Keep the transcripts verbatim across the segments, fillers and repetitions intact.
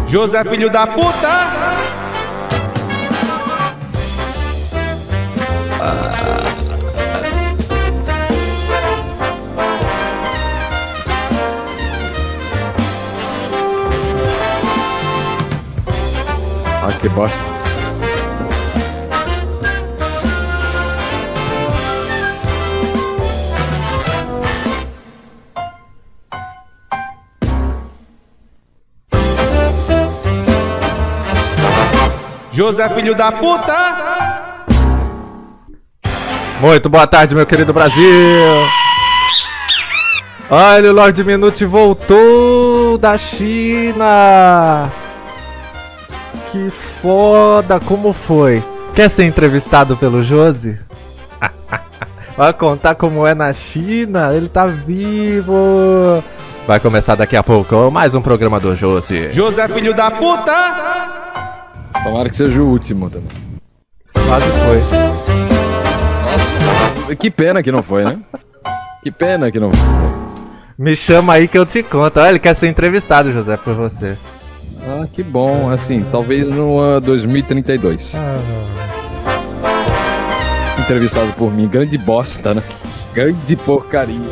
José, filho da puta! Ah, que bosta. José, filho da puta! Muito boa tarde, meu querido Brasil! Olha, o Lorde Minute voltou da China! Que foda! Como foi? Quer ser entrevistado pelo Josi? Vai contar como é na China? Ele tá vivo! Vai começar daqui a pouco mais um programa do Josi. José, filho da puta! Tomara que seja o último também. Quase foi. Que pena que não foi, né? Que pena que não foi. Me chama aí que eu te conto. Olha, ele quer ser entrevistado, José, por você. Ah, que bom. Assim, talvez no ano dois mil e trinta e dois. Ah. Entrevistado por mim. Grande bosta, né? Grande porcaria.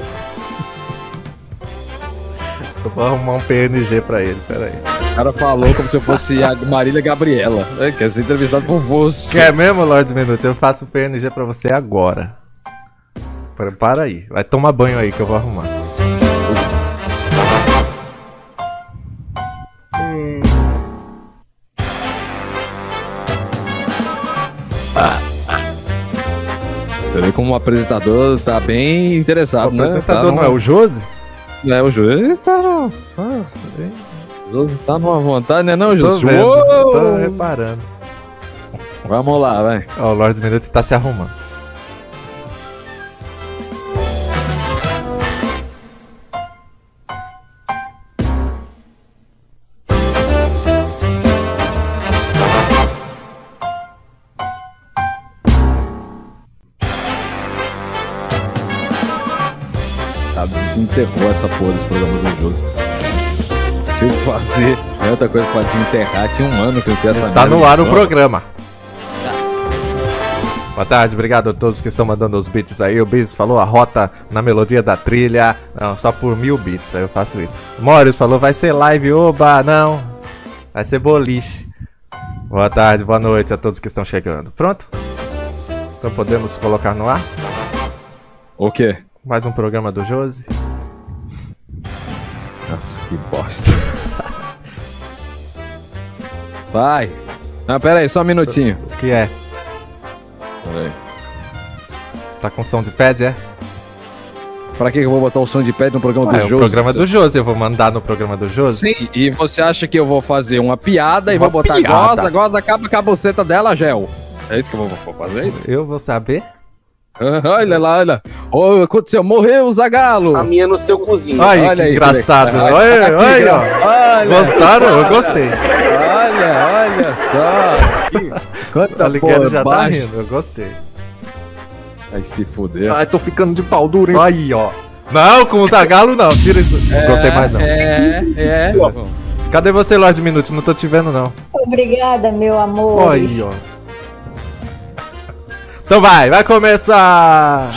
Eu vou arrumar um P N G pra ele, peraí. O cara falou como se eu fosse a Marília Gabriela. É, quer ser entrevistado por você. Quer mesmo, Lorde Minute? Eu faço o P N G pra você agora. Para aí. Vai tomar banho aí que eu vou arrumar. Hum. Você vê como o apresentador tá bem interessado, né? O apresentador tá não é o Josi? É, o Josi tá no... Ah, o Josi tá numa vontade, né não, Josi? Tô vendo, Uou! tô reparando. Vamos lá, vai. Ó, o Lorde Minute tá se arrumando. Desenterrou essa porra desse programa do Josi. Tinha que fazer. Tem outra coisa pra desenterrar. Tinha um ano que eu tinha essa. Está no ar o programa. Boa tarde, obrigado a todos que estão mandando os beats aí. O Biz falou a rota na melodia da trilha. Não, só por mil beats, aí eu faço isso. O Morius falou, vai ser live, oba, não. Vai ser boliche. Boa tarde, boa noite a todos que estão chegando. Pronto? Então podemos colocar no ar? O quê? Mais um programa do Josi. Nossa, que bosta. Vai. Não, pera aí, só um minutinho. O que é? Pera aí. Tá com som de pad, é? Pra que eu vou botar o som de pad no programa Ah, do é o Josi? programa do Josi, eu vou mandar no programa do Josi? Sim, e você acha que eu vou fazer uma piada e Uma vou botar piada? goza, goza, acaba com a buceta dela, Gel? É isso que eu vou, vou fazer? Eu vou saber? Ah, olha lá, olha. Oh, aconteceu, morreu o Zagalo. A minha no seu cozinho. Olha Olha que aí, engraçado. olha aí. Olha, olha, ó. Olha Gostaram? só. Eu gostei. Olha, olha só. Que- Quanta Tá ligado, porra já tá baixa. rindo, eu gostei. Vai se fuder. Ai, tô ficando de pau duro, hein? Aí, ó. Não, com o Zagalo não, tira isso. Não gostei mais não. É, é. Cadê você, Lorde Minute? Não tô te vendo, não. Obrigada, meu amor. Aí, ó. Então vai, vai começar!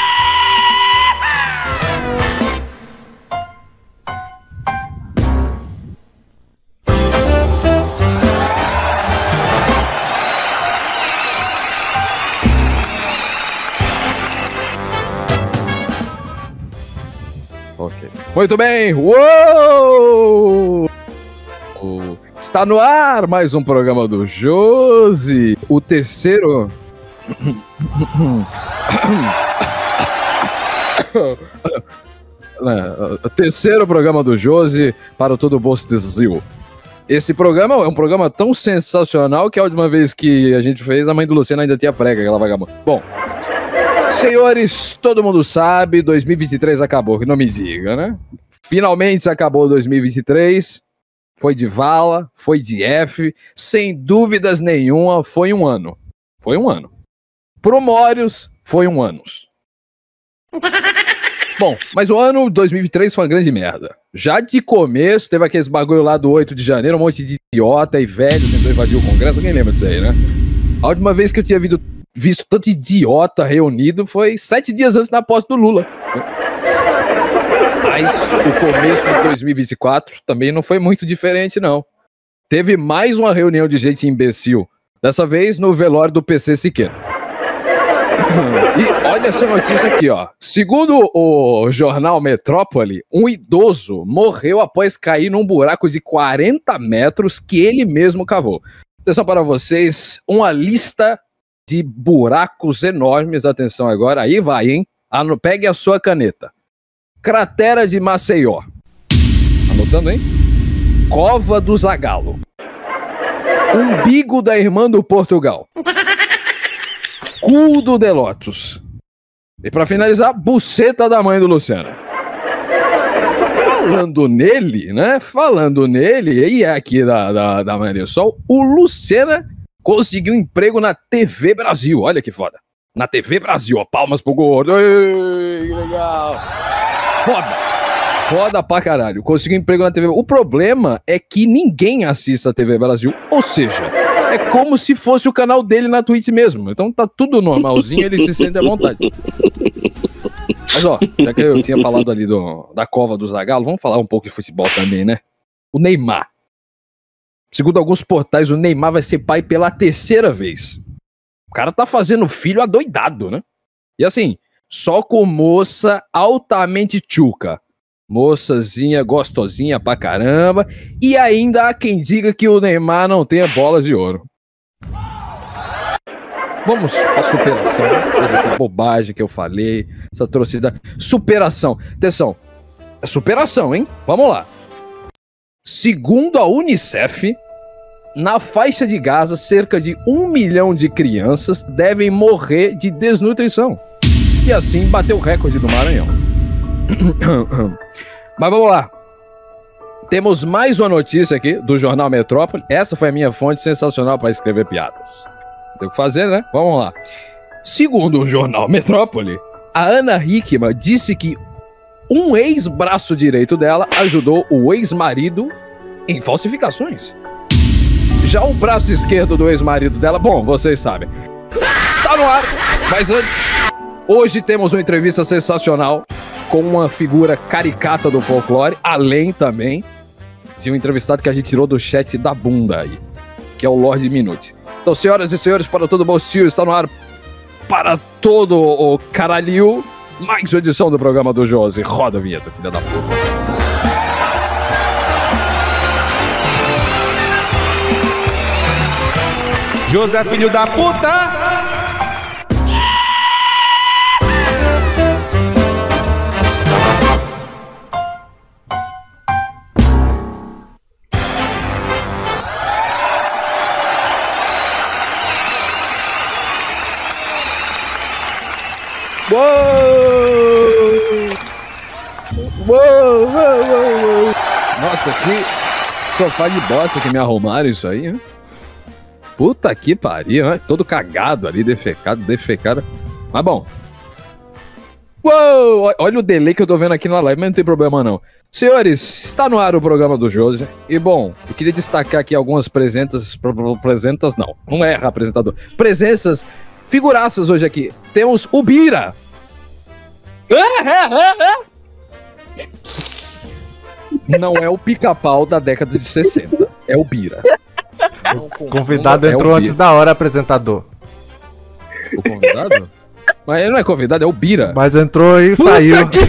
Ok. Muito bem. Uou! Está no ar mais um programa do Josi. O terceiro... o terceiro programa do Josi para o Todo Bolso Brasil. Esse programa é um programa tão sensacional que a última vez que a gente fez, a mãe do Luciano ainda tinha prega, aquela vagabunda. Bom, senhores, todo mundo sabe, dois mil e vinte e três acabou, que não me diga, né? Finalmente acabou dois mil e vinte e três, foi de vala, foi de F, sem dúvidas nenhuma, foi um ano. Foi um ano. Pro Morius, foi um ano. Bom, mas o ano dois mil e vinte e três foi uma grande merda. Já de começo, teve aqueles bagulho lá do oito de janeiro, um monte de idiota e velho tentou invadir o Congresso. Ninguém lembra disso aí, né? A última vez que eu tinha visto, visto tanto idiota reunido foi sete dias antes da posse do Lula. Mas o começo de dois mil e vinte e quatro também não foi muito diferente, não. Teve mais uma reunião de gente imbecil. Dessa vez no velório do P C Siqueira. E olha essa notícia aqui, ó. Segundo o jornal Metrópole, um idoso morreu após cair num buraco de quarenta metros que ele mesmo cavou. Atenção para vocês, uma lista de buracos enormes. Atenção agora, aí vai, hein? Ano, pegue a sua caneta. Cratera de Maceió. Anotando, hein? Cova do Zagalo. Umbigo da irmã do Portugal. Cu do Delotos. E pra finalizar, buceta da mãe do Luciano. Falando nele, né? Falando nele, e é aqui da, da, da Maria do Sol, o Lucena conseguiu um emprego na T V Brasil. Olha que foda. Na T V Brasil, ó, palmas pro gordo. Ei, que legal. Foda. Foda pra caralho. Conseguiu um emprego na T V. O problema é que ninguém assiste a T V Brasil. Ou seja, é como se fosse o canal dele na Twitch mesmo. Então tá tudo normalzinho, ele se sente à vontade. Mas ó, já que eu tinha falado ali do, da cova do Zagalo, vamos falar um pouco de futebol também, né? O Neymar. Segundo alguns portais, o Neymar vai ser pai pela terceira vez. O cara tá fazendo filho adoidado, né? E assim, só com moça altamente tchuca. Moçazinha gostosinha pra caramba. E ainda há quem diga que o Neymar não tenha bolas de ouro. Vamos pra superação. Essa bobagem que eu falei, essa atrocidade. Superação. Atenção. É superação, hein? Vamos lá. Segundo a Unicef, na faixa de Gaza, cerca de um milhão de crianças devem morrer de desnutrição. E assim bateu o recorde do Maranhão. Mas vamos lá. Temos mais uma notícia aqui do jornal Metrópole. Essa foi a minha fonte sensacional para escrever piadas. Tem o que fazer, né? Vamos lá. Segundo o jornal Metrópole, a Ana Hickman disse que um ex-braço direito dela ajudou o ex-marido em falsificações. Já o braço esquerdo do ex-marido dela, bom, vocês sabem, está no ar. Mas antes, hoje temos uma entrevista sensacional com uma figura caricata do folclore, além também de um entrevistado que a gente tirou do chat da bunda aí, que é o Lorde Minute. Então, senhoras e senhores, para todo o bolsilho, está no ar para todo o caralho, mais uma edição do programa do Josi. Roda a vinheta, filha da puta. José filho da puta! Uou! Uou, uou, uou, uou. Nossa, que sofá de bosta que me arrumaram isso aí, hein? Puta que pariu, né? Todo cagado ali, defecado, defecado. Mas bom. Uou! Olha o delay que eu tô vendo aqui na live, mas não tem problema não. Senhores, está no ar o programa do Josi. E bom, eu queria destacar aqui algumas presenças. Presenças não, não erra, apresentador. Presenças. Figuraças hoje aqui. Temos o Bira. Não é o Pica-Pau da década de sessenta. É o Bira. O convidado entrou é antes da hora, apresentador. O convidado? Mas ele não é convidado, é o Bira. Mas entrou e saiu. Que...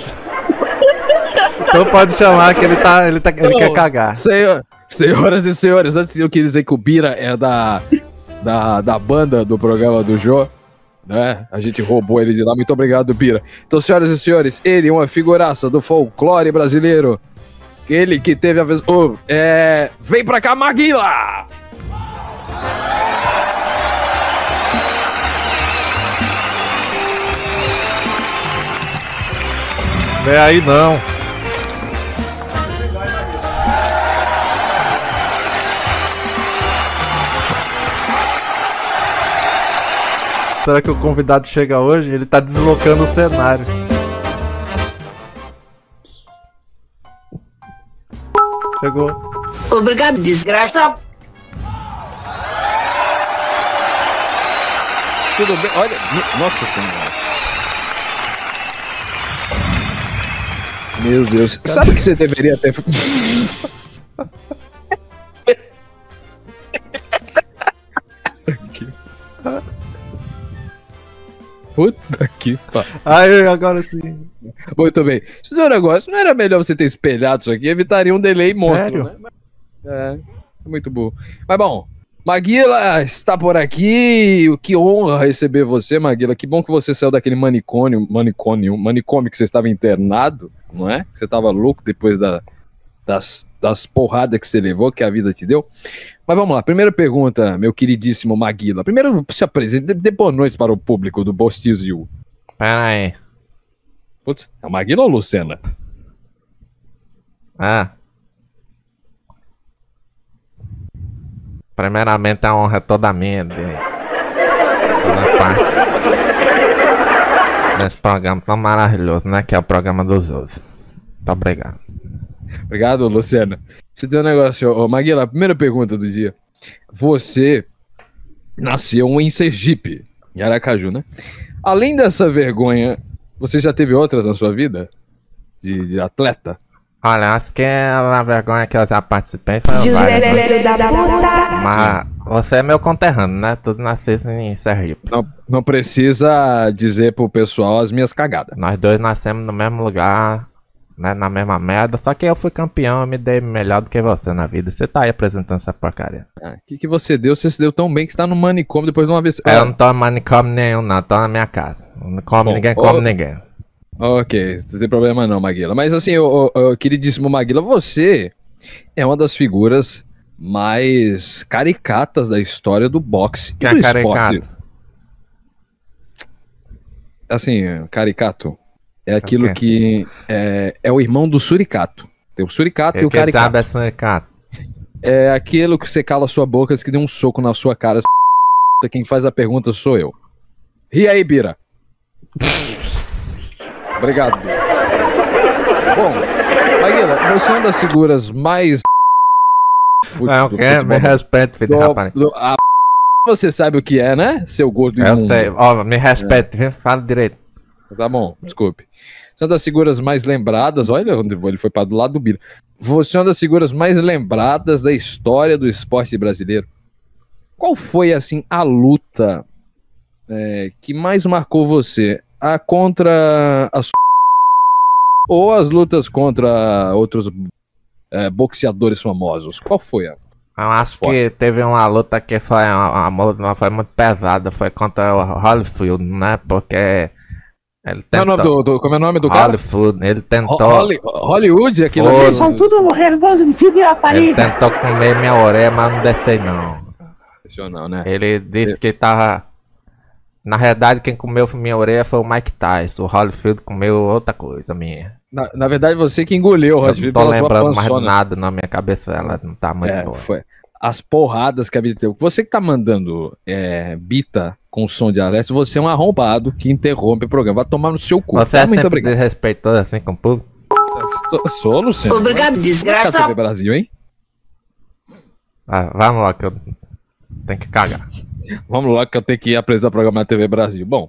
Então pode chamar que ele, tá, ele, tá, ele quer cagar. Senhor, senhoras e senhores, antes eu queria dizer que o Bira é da... Da, da banda do programa do Jô, né? A gente roubou ele de lá, muito obrigado, Bira. Então, senhoras e senhores, ele é uma figuraça do folclore brasileiro. Ele que teve a vez. Oh, é... Vem pra cá, Maguila! Vem aí não. Será que o convidado chega hoje? Ele tá deslocando o cenário. Chegou. Obrigado, desgraça. Tudo bem? Olha, mi- nossa senhora. Meu Deus. Sabe o que você deveria ter... Aqui. Puta que pariu. Aí, agora sim. Muito bem. Deixa eu dizer um negócio. Não era melhor você ter espelhado isso aqui? Evitaria um delay monstro, Sério? né? É, muito bom. Mas bom, Maguila está por aqui. Que honra receber você, Maguila. Que bom que você saiu daquele manicômio, manicômio, manicômio que você estava internado, não é? Que você estava louco depois da, das, das porradas que você levou, que a vida te deu. Mas vamos lá, primeira pergunta, meu queridíssimo Maguila. Primeiro, se apresente, dê, dê boa noite para o público do Bostizil. Pera aí. Putz, é o Maguila ou Lucena? Ah. Primeiramente, a honra é toda minha de fazer parte desse programa tão maravilhoso, né? Que é o programa dos outros. Muito obrigado. Obrigado, Luciana. Deixa eu dizer um negócio, ô, Maguila, a primeira pergunta do dia. Você nasceu em Sergipe, em Aracaju, né? Além dessa vergonha, você já teve outras na sua vida? De, de atleta? Olha, acho que a vergonha que eu já participei foi várias, né? Filho da puta. Mas você é meu conterrâneo, né? Tudo nasceu em Sergipe. Não, não precisa dizer pro pessoal as minhas cagadas. Nós dois nascemos no mesmo lugar, né? Na mesma merda. Só que eu fui campeão, eu me dei melhor do que você na vida. Você tá aí apresentando essa porcaria. O ah, que, que você deu? Você se deu tão bem que você tá no manicômio depois de uma vez. Eu não tô em manicômio nenhum, não. Tô na minha casa. Não come Bom, ninguém, ô- come ninguém. Ok, não tem problema não, Maguila. Mas assim, ô, ô, ô, queridíssimo Maguila, você é uma das figuras mais caricatas da história do boxe e Quem do é esporte. caricato? Assim, caricato é aquilo Ok. que é, é o irmão do suricato. Tem o suricato e Eu o que caricato. sabe é suricato. É aquilo que você cala a sua boca que deu um soco na sua cara. Quem faz a pergunta sou eu. E aí, Bira? Obrigado, Bira. Bom, Maguila, você é uma das figuras mais... fut- Não, do que me futebol- respeite, filho de do- rapaz. do- a- Você sabe o que é, né? Seu gordo Eu imundo. sei. Ó, me respeite, viu? Fala direito. Tá bom, desculpe. Você é uma das figuras mais lembradas. Olha onde ele foi para do lado do Bira. Você é uma das figuras mais lembradas da história do esporte brasileiro. Qual foi, assim, a luta é, que mais marcou você? A contra as ou as lutas contra outros é, boxeadores famosos? Qual foi a? Eu acho que Força. teve uma luta que foi, uma, uma luta- foi muito pesada. Foi contra o Holyfield, né? Porque ele Qual é o nome tentou. do, do- como é o nome do cara? Holyfield, ele Ho- tentou. Holly- Hollywood, aquilo Foi. ali. Vocês São tudo revoltos de filho de Ele rapariga. tentou comer minha orelha, mas não descei não. Sensacional, né? Ele disse que tava. Na realidade, quem comeu minha orelha foi o Mike Tyson. O Holyfield comeu outra coisa minha. Na, na verdade, você que engoliu, Eu Rodrigo, não tô pela sua lembrando mais de pançona. nada na minha cabeça, ela não tá muito É, boa. foi. As porradas que a vida teve. Você que tá mandando é, bita com som de alerta, você é um arrombado que interrompe o programa. Vai tomar no seu cu. Você Tá? é Muito sempre obrigado. desrespeitoso assim com o público? Sou, sou Luciano. Obrigado, Tá desgraça. T V Brasil, hein? Ah, vamos lá que eu tenho que cagar. Vamos lá que eu tenho que ir apresentar o programa na T V Brasil. Bom,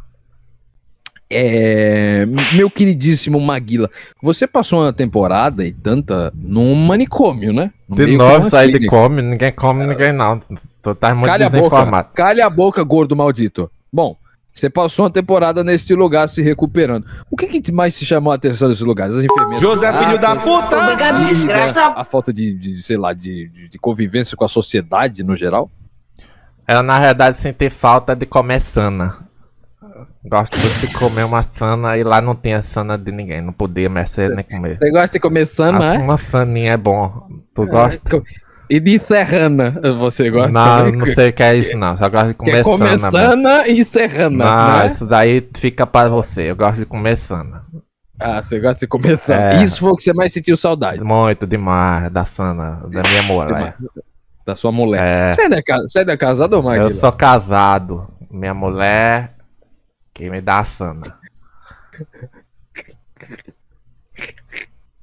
é, meu queridíssimo Maguila, você passou uma temporada e tanta num manicômio, né? No De meio novo, de uma sair de clínica. come, ninguém come ninguém não. Tu tá muito Calha a boca, desinformado. calha a boca, gordo maldito. Bom, você passou uma temporada neste lugar se recuperando. O que, que mais te chamou a atenção desses lugares? As enfermeiras? José, filho da puta! Obrigado, vida, desgraça. a falta de, de, sei lá, de, de- de convivência com a sociedade no geral? Eu, na verdade, senti falta de comer sana. Gosto muito de comer uma sana e lá não tinha sana de ninguém. Não podia mexer nem comer. Você gosta de comer sana, Acho é? uma saninha é bom. Tu gosta? E de serrana, você gosta? Não, também? não sei o que é isso não. Só gosto de Quer comer comer sana. mesmo. sana e serrana, Não, né? isso daí fica pra você. Eu gosto de comer sana. Ah, você gosta de comer sana. É. Isso foi o que você mais sentiu saudade Muito demais da sana, da minha mulher. da sua mulher. É. Você é da, ca- você é da casada ou Maguila? Eu sou casado. Minha mulher que me dá a sana.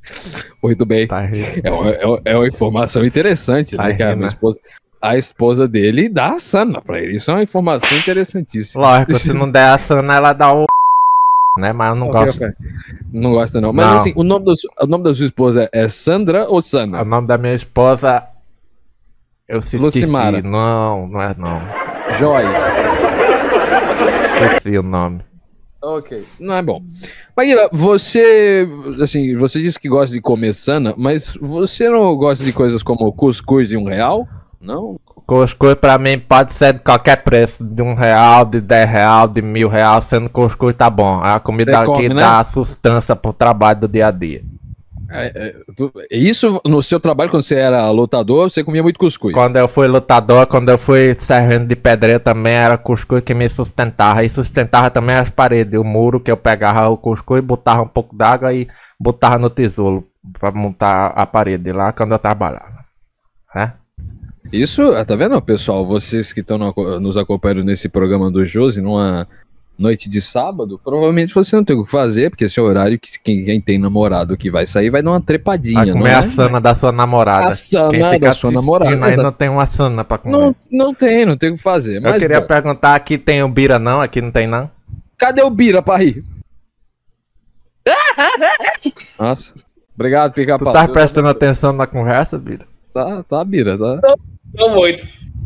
Muito bem. Tá rindo. É uma, é uma- é uma informação interessante, Tá né, cara? rindo, A né? esposa, a esposa dele dá a sana pra ele. Isso é uma informação interessantíssima. Lógico, se não der a Sana, ela dá o. Né? Mas eu não Ok, gosto. ok. Não gosta, não. Mas Não. assim, o nome, da, su- o nome da sua esposa é Sandra ou O Sana? nome da minha esposa. Eu se esqueci. Lucimara. Não, não é não. Joy. Esqueci o nome. Ok, não é bom. Maguila, você, assim, você disse que gosta de comer sana, mas você não gosta de coisas como cuscuz de um real? Não? Cuscuz pra mim pode ser de qualquer preço. De um real, de dez real, de mil real. Sendo cuscuz tá bom. A comida Você aqui come, né? dá sustância pro trabalho do dia a dia. É, é, tu- isso no seu trabalho, quando você era lutador, você comia muito cuscuz. Quando eu fui lutador, quando eu fui servente de pedreiro também era cuscuz que me sustentava. E sustentava também as paredes, o muro que eu pegava o cuscuz, botava um pouco d'água e botava no tijolo pra montar a parede lá quando eu trabalhava. Né? Isso, ah, tá vendo, pessoal? Vocês que estão nos acompanhando nesse programa do Josi, numa noite de sábado, provavelmente você não tem o que fazer, porque esse é o horário que quem, quem tem namorado que vai sair vai dar uma trepadinha, Vai comer não a é? sana da sua namorada. A sana Quem fica da sua assistindo namorada, aí exato. não tem uma sana pra comer. Não, não tem, não tem o que fazer. eu Mas, queria bom, perguntar, aqui tem o Bira não? Aqui não tem não? cadê o Bira pra rir? Nossa, obrigado, pica Tu tá prestando atenção na conversa, Bira? Tá, tá, Bira, tá. Não muito.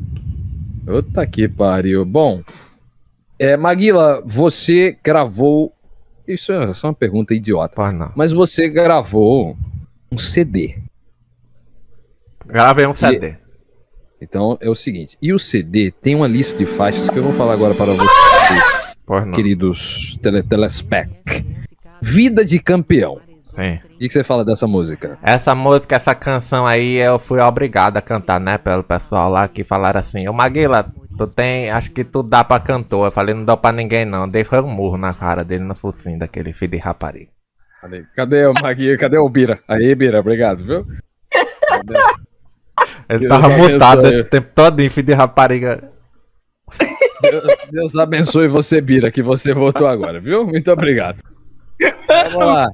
Puta que pariu. Bom, é, Maguila, você gravou. Isso é só uma pergunta idiota. Pois não. Mas você gravou um C D. Gravei um C D. Então é o seguinte: e o C D tem uma lista de faixas que eu vou falar agora para vocês, Pois não. queridos tele telespec. Vida de Campeão. Sim. O que que você fala dessa música? Essa música, essa canção aí, eu fui obrigado a cantar, né? Pelo pessoal lá que falaram assim: Ô Maguila, tu tem. Acho que tu dá pra cantor. Eu falei: não dá pra ninguém não. Dei foi um murro na cara dele no focinho daquele filho de rapariga. Cadê, cadê o Maguila? Cadê o Bira? Aí, Bira, obrigado, viu? Cadê? Ele Deus tava abençoe. mutado esse tempo todo, filho de rapariga. Deus, Deus abençoe você, Bira, que você voltou agora, viu? Muito obrigado. Vamos lá.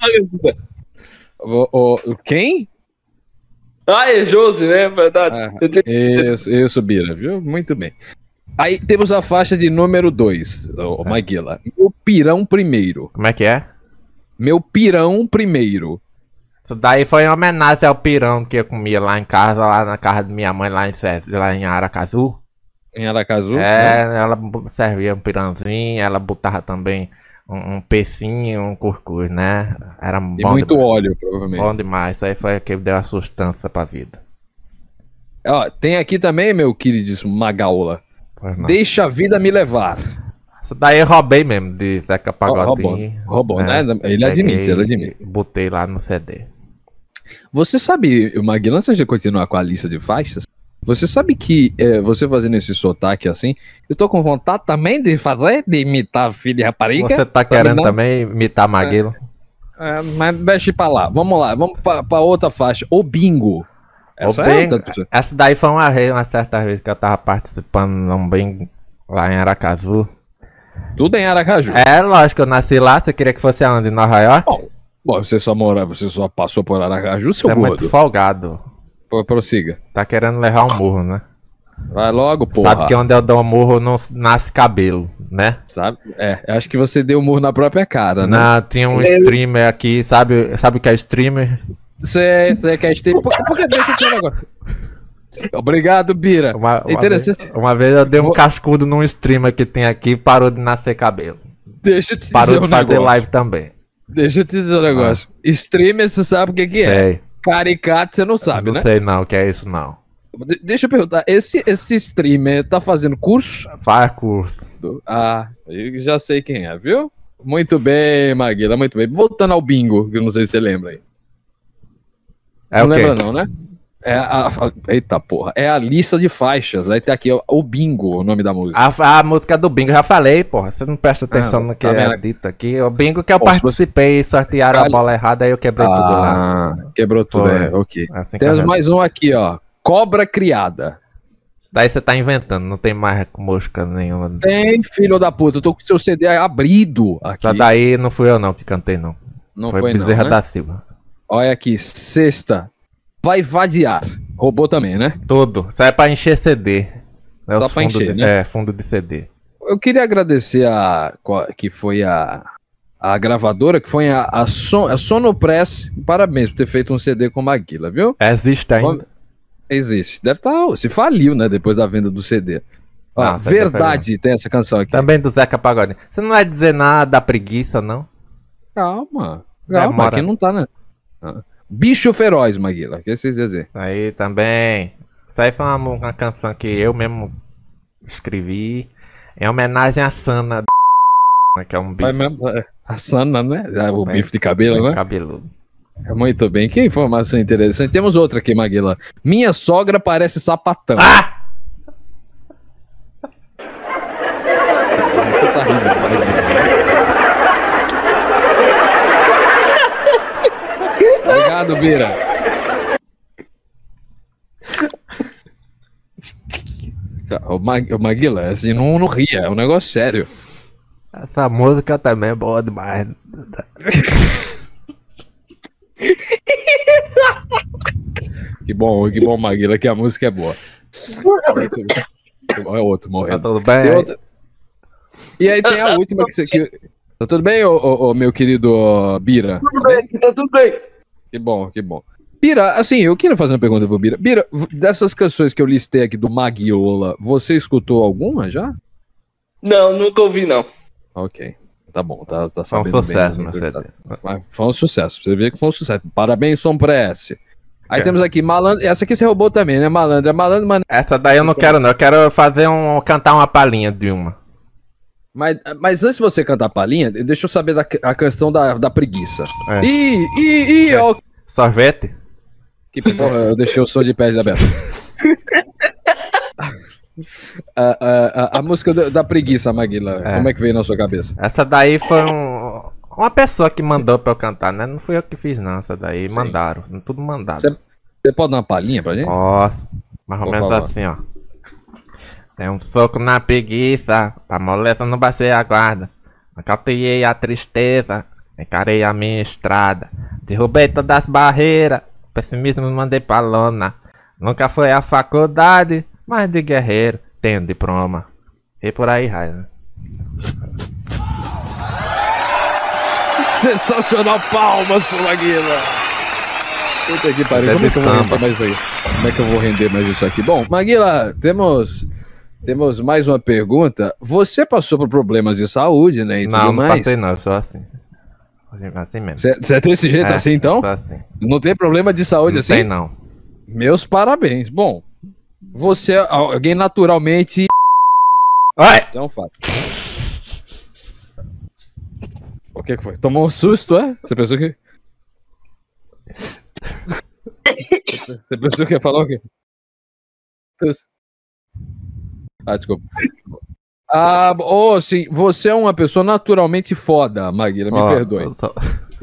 O, o, o- quem? Ah, é Josi, né? Verdade. Ah, Eu tenho- isso, isso, Bira, viu? Muito bem. Aí temos a faixa de número dois, o Maguila. Meu pirão primeiro. Como é que é? Meu pirão primeiro. Isso daí foi em homenagem ao pirão que eu comia lá em casa, lá na casa de minha mãe, lá em, Sé- lá em Aracaju. Em Aracaju. É, né? ela b- servia um pirãozinho, ela botava também um, um peixinho e um cuscuz, né? Era E bom muito demais. óleo, provavelmente. Bom demais, isso aí foi o que deu a sustância pra vida. Ó, tem aqui também, meu queridíssimo Magaula. Pois não. Deixa a vida me levar. Isso daí eu roubei mesmo de Zeca Pagodinho. roubou, roubou, né? Ele admite, Peguei ele admite. e Botei lá no C D. Você sabe, Maguila, antes de continuar com a lista de faixas, você sabe que é, você fazendo esse sotaque assim, eu tô com vontade também de fazer, de imitar filho de rapariga. Você tá querendo não? também imitar Maguila? É, mas deixa pra lá. Vamos lá, vamos pra, pra outra faixa. O bingo. Essa O é bingo- outra- Essa daí foi uma vez, uma certa vez que eu tava participando num bingo lá em Aracaju. Tudo em Aracaju. É, lógico, eu nasci lá, você queria que fosse aonde? Em Nova York? Bom, bom, você só mora, você só passou por Aracaju, seu Você é muito gordo. folgado. Pô, prossiga. Tá querendo levar um murro, né? Vai logo, porra. Sabe que onde eu dou um murro não nasce cabelo, né? Sabe? É, eu acho que você deu um murro na própria cara, né? Não, tinha um streamer aqui, sabe, sabe o que é streamer? Você, você quer ter. Por, por que deixa eu te falar agora? Obrigado, Bira. Uma, uma Interessante. Vez, uma vez eu dei um Vou- cascudo num streamer que tem aqui e parou de nascer cabelo. Deixa eu te Parou dizer de um fazer negócio. live também. Deixa eu te dizer um negócio. Streamer, você sabe o que, que é? Sei. Caricato, você não sabe, não né? sei não o que é isso não. De- deixa eu perguntar. Esse, esse streamer tá fazendo curso? Faz curso. Ah, eu já sei quem é, viu? Muito bem, Maguila, muito bem. Voltando ao bingo, que eu não sei se você lembra aí. É não o quê? lembra não, né? É a, a- eita porra, é a lista de faixas. Aí tem aqui ó, o bingo, o nome da música. A, a música do bingo, eu já falei, porra. Você não presta atenção Ah, no que tá é vendo? dito aqui. O bingo que eu Pô, se participei, sortearam a Caralho. bola errada, aí eu quebrei tudo lá. Ah, quebrou tudo, Foi. é, ok. Assim que Temos eu- mais um aqui, ó. Cobra criada. Daí você tá inventando, não tem mais mosca nenhuma. Tem, filho da puta, eu tô com seu C D abrido aqui. Só daí não fui eu não que cantei, não. Não foi foi, Bezerra não, né? da Silva. Olha aqui, sexta. Vai vadiar. Roubou também, né? Tudo. Isso aí é pra encher C D. É Só os pra fundo encher, de, né? É, fundo de C D. Eu queria agradecer a. Que foi a. A gravadora, que foi a, a, Son, a Sonopress. Parabéns por ter feito um C D com Maguila, viu? Existe ainda? Existe. Deve estar. Se faliu, né? Depois da venda do C D. Ó, Não, verdade, tem essa canção aqui. Também do Zeca Pagodinho. Você não vai dizer nada da preguiça, não? Calma. Calma, Demora. aqui não tá, né? Ah. Bicho Feroz, Maguila. O que vocês dizem? Isso aí também. Isso aí foi uma, uma canção que eu mesmo escrevi em homenagem a Sana, né, que é um bife A Sana, né? O bem- bife de cabelo, bem né? cabeludo. Muito bem. Que informação interessante. Temos outra aqui, Maguila. Minha sogra parece sapatão. Ah! Você tá rindo, Maguila. Obrigado, Bira. O, Mag o Maguila, assim, não, não ria, é um negócio sério. Essa música também é boa demais. Que bom, que bom, Maguila, que a música é boa. Olha outro Tá morrendo. tudo bem? Tem outra- E aí tem a última que você. Que... Tá tudo bem, ô, ô, ô, meu querido ó, Bira? Tudo bem, tá tudo bem. Que bom, que bom. Bira, assim, eu queria fazer uma pergunta pro Bira. Bira, v- dessas canções que eu listei aqui do Maguiola, você escutou alguma já? Não, nunca ouvi, não. Ok, tá bom, tá, tá Foi um sabendo sucesso, bem, meu né? C D. Mas foi um sucesso, você vê que foi um sucesso. Parabéns, Som Press. Aí É. temos aqui Malandro, essa aqui você roubou também, né, Malandro? É Malandro, mano. Essa daí eu não quero, não. Eu quero fazer um. Cantar uma palhinha de uma. Mas, mas antes de você cantar a palhinha, deixa eu saber da a questão da, da preguiça. É. Ih, ih, ih, É. ó. Sorvete? Que porra, eu deixei o som de pés aberto. a, a, a, a música da, da preguiça, Maguila, É. como é que veio na sua cabeça? Essa daí foi um. Uma pessoa que mandou pra eu cantar, né? Não fui eu que fiz, não. Essa daí mandaram. Tudo mandado. Você você pode dar uma palhinha pra gente? Nossa, mais ou Por menos favor. assim, ó. Tem um soco na preguiça, pra molesta não baixei a guarda. Acalteei a tristeza, encarei a minha estrada. Derrubei todas as barreiras, pessimismo me mandei pra lona. Nunca foi a faculdade, mas de guerreiro tenho diploma. E por aí, vai, né? Sensacional, palmas pro Maguila! Puta que pariu, É como é de que eu vou samba. render mais isso aí? Como é que eu vou render mais isso aqui? Bom, Maguila, temos, temos mais uma pergunta. Você passou por problemas de saúde, né, e Não, tudo não mais? passei não, eu sou assim. Assim mesmo. Você é desse jeito É, assim, então? sou assim. Não tem problema de saúde Não assim? tem não. Meus parabéns. Bom, você é alguém naturalmente... Oi! Então, fato. O que que foi? Tomou um susto, é? Você pensou que... Você pensou que ia falar o quê? Ah, desculpa. Ah, oh, sim, você é uma pessoa naturalmente foda, Maguila, me Ó, perdoe. eu sou-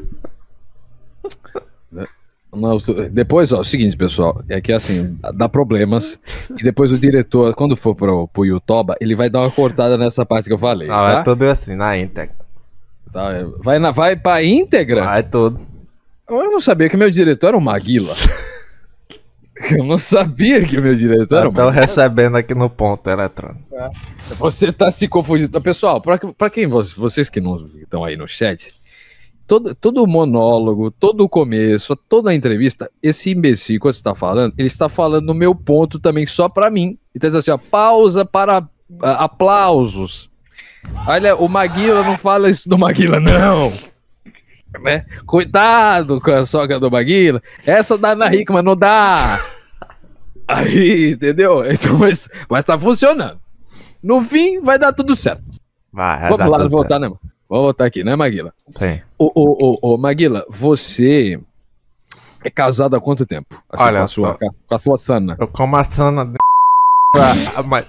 Não, tu- depois, ó, é o seguinte, pessoal, é que assim, dá problemas, e depois o diretor, quando for pro, pro Yutoba, ele vai dar uma cortada nessa parte que eu falei, Não, tá? é tudo assim, na íntegra. Tá, é, vai, na, vai pra íntegra? Vai tudo. Eu não sabia que meu diretor era o Maguila. Eu não sabia que meu diretor era o Estão Maguila. recebendo aqui no ponto eletrônico. Você tá se confundindo. Pessoal, pra, pra quem vo- vocês que não estão aí no chat, todo, todo o monólogo, todo o começo, toda a entrevista, esse imbecil que você está falando, ele está falando no meu ponto também só pra mim. Então assim, ó, pausa para ah, aplausos. Olha, o Maguila não fala isso do Maguila, não. Né? Cuidado com a sogra do Maguila. Essa dá na Hickman, não dá. Aí, entendeu? Então, mas, mas tá funcionando. No fim, vai dar tudo certo. Vai, vai Vamos dar lá, tudo voltar, né? mano? Vamos voltar aqui, né, Maguila? certo. Sim. Ô, ô, ô, ô, Maguila, você é casado há quanto tempo? Assim, Olha com a sua, só. com a- com a sua Sana. Eu como a sana de... Ah, mas...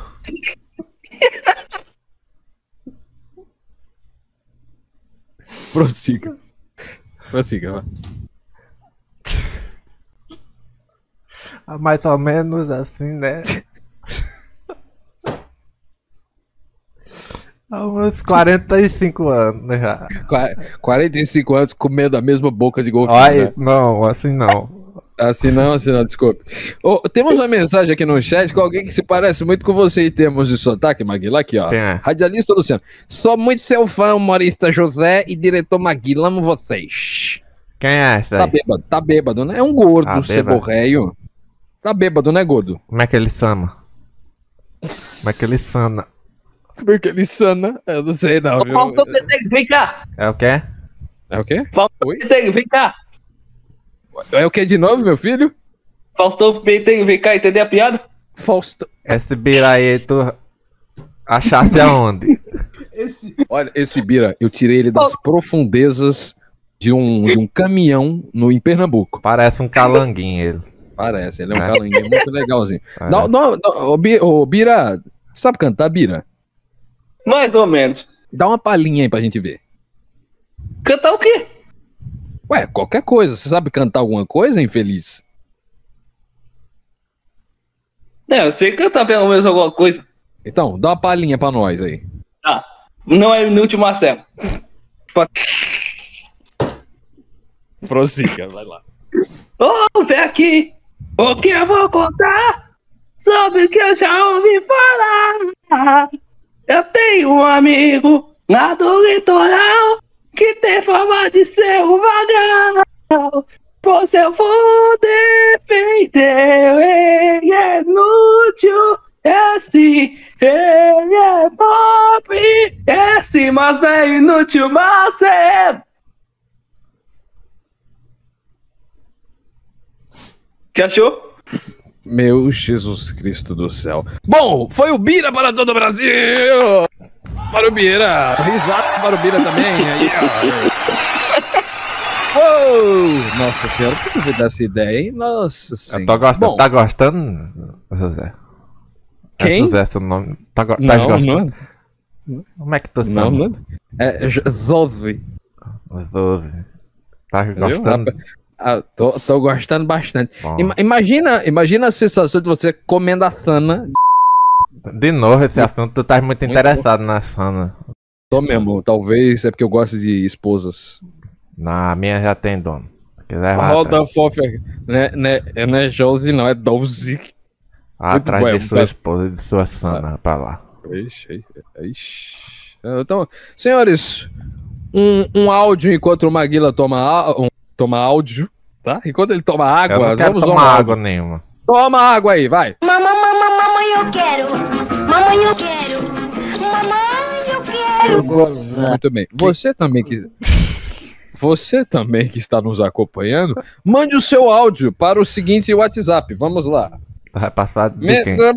Prossiga. Prossiga, vai. Ah, mais ou menos assim, né? Há uns quarenta e cinco anos já. quarenta e cinco anos comendo a mesma boca de golfinho. Olha, Né? não, assim não. Assim não, assim não, desculpe. Oh, temos uma mensagem aqui no chat com alguém que se parece muito com você em termos de sotaque, Maguila. Aqui, ó. Quem é? Radialista Luciano. Sou muito seu fã, humorista José e diretor Maguila, amo vocês. Quem é esse Tá aí? bêbado, tá bêbado, né? É um gordo, Ah, bêbado. ceborréio. Tá bêbado, né, gordo? Como é que ele sama? Como é que ele sana? Porque ele sana, eu não sei não, viu? Faustão Peteg, vem cá. É o quê? É o quê? Faustão Oi? Peteg, vem cá. É o que de novo, meu filho? Faustão Peteg, vem cá, entendeu a piada? Fausto. Esse bira aí, tu achasse aonde? Olha, esse Bira, eu tirei ele das profundezas de um, de um caminhão no, em Pernambuco. Parece um calanguinho ele. Parece, ele é um É. calanguinho muito legalzinho. É. Não, não, não, ô, Bi- ô, Bira, sabe cantar, Bira? Mais ou menos. Dá uma palhinha aí pra gente ver. Cantar o quê? Ué, qualquer coisa. Você sabe cantar alguma coisa, infeliz? É, eu sei cantar pelo menos alguma coisa. Então, dá uma palhinha pra nós aí. Tá. Não é inútil, Marcelo. Prossiga, vai lá. Ouve aqui o que eu vou contar sobre o que eu já ouvi falar. Eu tenho um amigo lá do litoral que tem fama de ser um vagão. Pois eu vou defender, ele é inútil, é sim, ele é pobre, é sim, mas não é inútil, mas é. Que achou? Meu Jesus Cristo do céu. Bom, foi o Bira para todo o Brasil! Para o Bira! Risada para o Bira também. Aí, ó. Uou! Nossa senhora, por que você dá essa ideia, hein? Nossa senhora. Eu tô gostando. Bom, Tá gostando, José? É Quem? José, seu nome. Tá, go... tá não, gostando? não, Como é que tu não, sabe? não. É J- Zoe. José. Tá gostando? Ah, tô, tô gostando bastante. Bom. Ima- imagina, imagina a sensação de você comendo a sana. De novo esse assunto, tu tá muito Muito interessado na Sana. Tô mesmo, talvez é porque eu gosto de esposas. Na minha já tem dono. Se quiser, vai Roda atrás, fofa, né, né, não é Josi, não, é doze. vai atrás Muito de bem, sua tá. esposa e de sua Sana pra lá. Ixi, ixi. Então, senhores, um, um áudio enquanto o Maguila toma, á- um, toma áudio, tá? Enquanto ele toma água, Eu não quero vamos a um tomar áudio. água nenhuma. Toma água aí, vai. Mamãe, mamãe, mamãe, eu quero. Mamãe, eu quero. Mamãe, eu quero. Muito bem. Você também que você também que está nos acompanhando, mande o seu áudio para o seguinte WhatsApp. Vamos lá. Tu vai passar de Me- quem?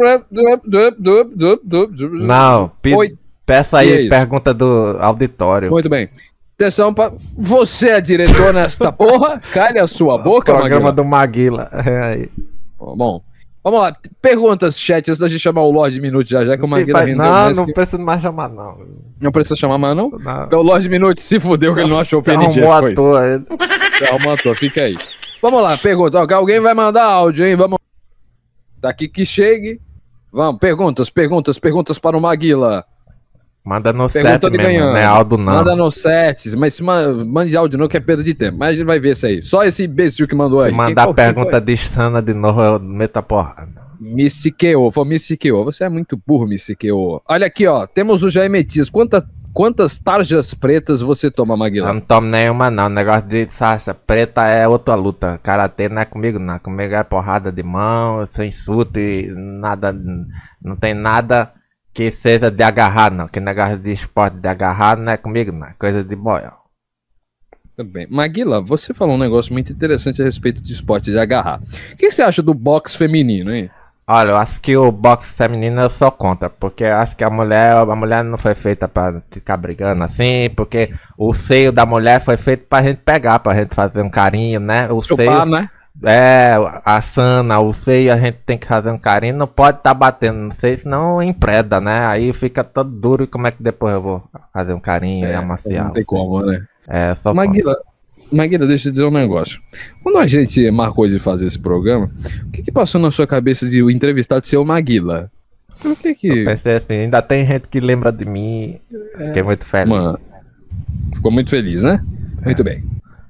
Não, pe... Oi. peça E aí, aí? pergunta do auditório. Muito bem. Atenção para você é diretor nesta porra. Calhe a sua boca, Programa Maguila. do Maguila. É aí. Bom, vamos lá. Perguntas, chat, antes de chamar o Lorde Minute já, já que o Maguila rendeu Não, mais não que- precisa mais chamar, não. não precisa chamar mais, não? Não. Então o Lorde Minute se fudeu que ele não achou o Você P N G. arrumou à foi. toa. ele. Você arrumou à toa, fica aí. Vamos lá, pergunta. Ó, alguém vai mandar áudio, hein? Vamos. Daqui que chegue. Vamos, perguntas, perguntas, perguntas para o Maguila. Manda no Pergunta set de mesmo, ganhando. não é Aldo não. Manda no sets, mas se ma- mande áudio não, que é perda de tempo. Mas a gente vai ver isso aí. Só esse imbecil que mandou aí. Se Quem- mandar qual- quem pergunta foi? de Sana de novo, eu meto a porrada. Missiqueou, foi Missiqueou. Você é muito burro, Missiqueou. Olha aqui, ó. Temos o Jair Metias. Quanta, quantas tarjas pretas você toma, Eu Maguila? não tomo nenhuma não, negócio de salsa preta é outra luta. Karatê não é comigo não, comigo é porrada de mão, sem chute, nada, não tem nada que seja de agarrar não, que negócio de esporte de agarrar não é comigo não, é coisa de boia. Tudo bem. Maguila, você falou um negócio muito interessante a respeito de esporte de agarrar. O que você acha do boxe feminino, hein? Olha, eu acho que o boxe feminino eu sou contra, porque eu acho que a mulher, a mulher não foi feita pra ficar brigando assim, porque o seio da mulher foi feito pra gente pegar, pra gente fazer um carinho, né? O Chupar, seio, né? é, a sana, o seio a gente tem que fazer um carinho, não pode estar batendo no seio, senão empreda, né? Aí fica todo duro e como é que depois eu vou fazer um carinho e amaciar? Não tem o seio? como, né? É, só Maguila, Maguila, deixa eu dizer um negócio. Quando a gente marcou de fazer esse programa, o que que passou na sua cabeça de o entrevistado ser o Maguila? Por que que... pensei assim, ainda tem gente que lembra de mim. Fiquei muito feliz. Mano, ficou muito feliz, né? É. Muito bem.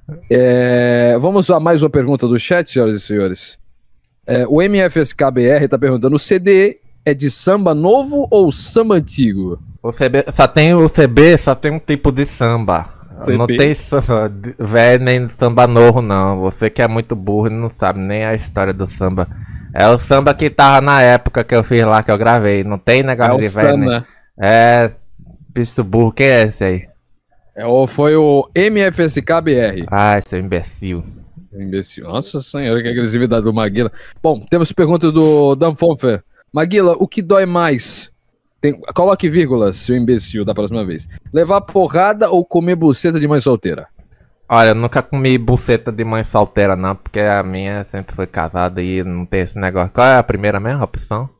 É, vamos a mais uma pergunta do chat, senhoras e senhores. É, o M F S K B R está perguntando: o C D é de samba novo ou samba antigo? O C B, só tem o C B, só tem um tipo de samba. C B? Não tem samba velho nem samba novo, não. Você que é muito burro e não sabe nem a história do samba. É o samba que tava na época que eu fiz lá, que eu gravei. Não tem negócio é de velho. Nem... É, bicho burro. Quem é esse aí? É, foi o M F S K B R. Ah, seu imbecil. Imbecil. Nossa senhora, que agressividade do Maguila. Bom, temos perguntas do Dan Fonfer. Maguila, o que dói mais? Tem... Coloque vírgula, seu imbecil, da próxima vez. Levar porrada ou comer buceta de mãe solteira? Olha, eu nunca comi buceta de mãe solteira, não, porque a minha sempre foi casada e não tem esse negócio. Qual é a primeira mesmo opção?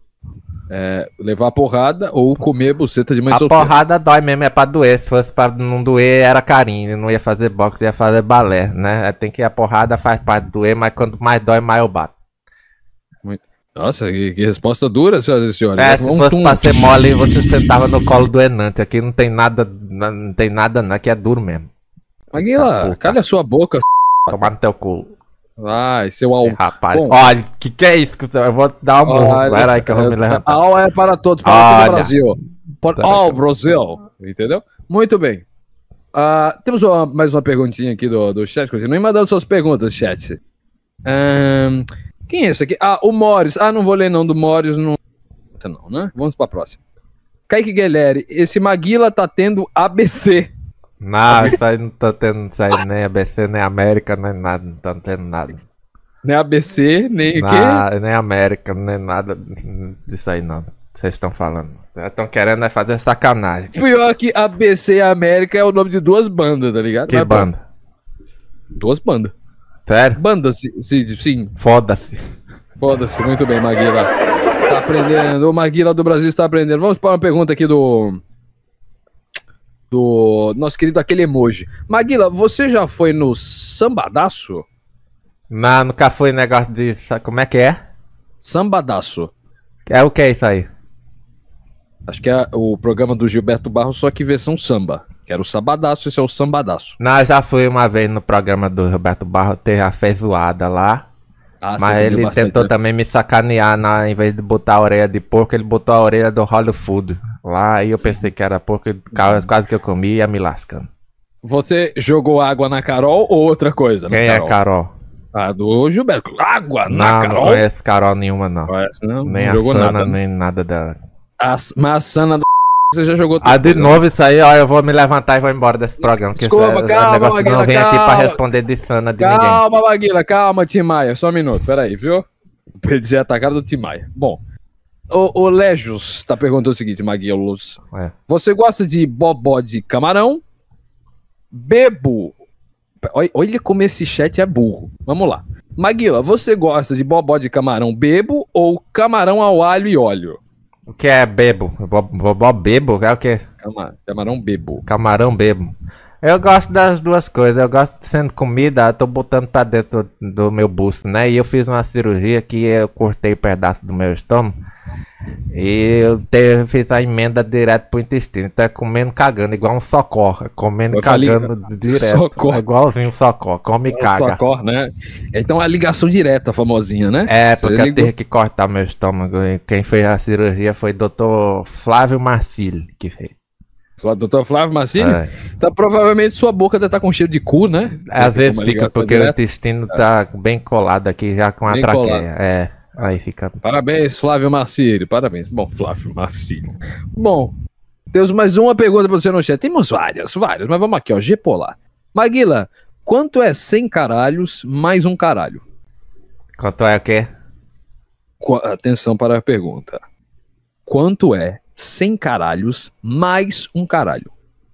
É, levar porrada ou comer buceta de mãe a solteira? A porrada dói mesmo, é pra doer. Se fosse pra não doer, era carinho. Não ia fazer boxe, ia fazer balé, né? Tem que a porrada faz parte de doer, mas quanto mais dói, mais eu bato. Muito... Nossa, que, que resposta dura, senhoras e senhores. É, se um fosse tum... pra ser mole, você sentava no colo do Enante. Aqui não tem nada, não tem nada, não. Aqui é duro mesmo. Maguila, calha a sua boca. Tomar no teu cu. Vai, seu al... É, rapaz, Bom, olha, que que é isso? Eu vou dar um murro. Pera aí que eu vou me levantar. Al é para todos, para olha. todo o Brasil. Para all Brasil, entendeu? Muito bem. Uh, temos uma, mais uma perguntinha aqui do, do chat. Continue mandando suas perguntas, chat. Um, quem é esse aqui? Ah, o Morris. Ah, não vou ler não, do Morris. Não, não né? Vamos para a próxima. Kaique Guilherme, esse Maguila tá tendo A B C. Não, isso aí não tô tendo isso aí, nem A B C, nem América, nem nada, não tô tendo nada. Nem A B C, nem o quê? Nem América, nem nada disso aí não. Vocês estão falando. Estão querendo é fazer sacanagem. Pior que A B C e América é o nome de duas bandas, tá ligado? Que Mas, banda? Duas bandas. Sério? Bandas, sim. sim. Foda-se. Foda-se, muito bem, Maguila. Tá aprendendo, o Maguila do Brasil está aprendendo. Vamos para uma pergunta aqui do... do nosso querido aquele emoji. Maguila, você já foi no Sambadaço? Não, nunca fui negócio de... Como é que é? Sambadaço. É o que é isso aí? Acho que é o programa do Gilberto Barros, só que versão samba. Que era o Sambadaço, esse é o Sambadaço. Não, eu já fui uma vez no programa do Gilberto Barros, teve a feijoada lá. Ah, mas ele bastante, tentou né? também me sacanear, na, em vez de botar a orelha de porco, ele botou a orelha do Hollywood lá, e eu pensei que era porco, quase que eu comi e ia me lascando. Você jogou água na Carol ou outra coisa? Quem Carol? é Carol? Ah, do Gilberto. Água na não, Carol? Não, não conheço Carol nenhuma, não. Conhece, não? Nem não a jogou Sana, nada, nem nada dela. A, mas a Sana do você já jogou tudo. Ah, de novo isso aí, ó, eu vou me levantar e vou embora desse programa. Porque Desculpa, esse, calma, negócio Maguila, não vem calma. aqui pra responder de Sana de calma, ninguém. Calma, Maguila, calma, Tim Maia. Só um minuto, peraí, viu? Perdi a atacada do Tim Maia. Bom, o, o Légios tá perguntando o seguinte, Maguilos. É. Você gosta de bobó de camarão? Bebo. Olha, olha como esse chat é burro. Vamos lá. Maguila, você gosta de bobó de camarão bebo ou camarão ao alho e óleo? O que é bebo? Bobó bebo? É o que? Camarão, camarão bebo. Camarão bebo. Eu gosto das duas coisas. Eu gosto de sendo comida, eu tô botando pra dentro do meu busto, né? E eu fiz uma cirurgia que eu cortei pedaço do meu estômago. E eu te, fiz a emenda direto pro intestino. Então é comendo, cagando, igual um socó. Comendo e cagando falei, direto. Socó. É igualzinho um socó. Come e é caga. Socó, né? Então é a ligação direta, famosinha, né? É, porque Você eu ligou... tive que cortar meu estômago. E quem fez a cirurgia foi o doutor Flávio Marcilli que fez. doutor Flávio Marcilli? É. Então provavelmente sua boca deve estar com cheiro de cu, né? Às vezes fica, porque direta. O intestino tá é. bem colado aqui já com a bem traqueia. Colado. É. Aí fica. Parabéns, Flávio Marcilli. Parabéns. Bom, Flávio Marcilli. Bom, temos mais uma pergunta para você no chat. Temos várias, várias, mas vamos aqui, ó. G Polar. Maguila, quanto é cem caralhos mais um caralho? Quanto é o quê? Qu Atenção para a pergunta. Quanto é cem caralhos mais um caralho?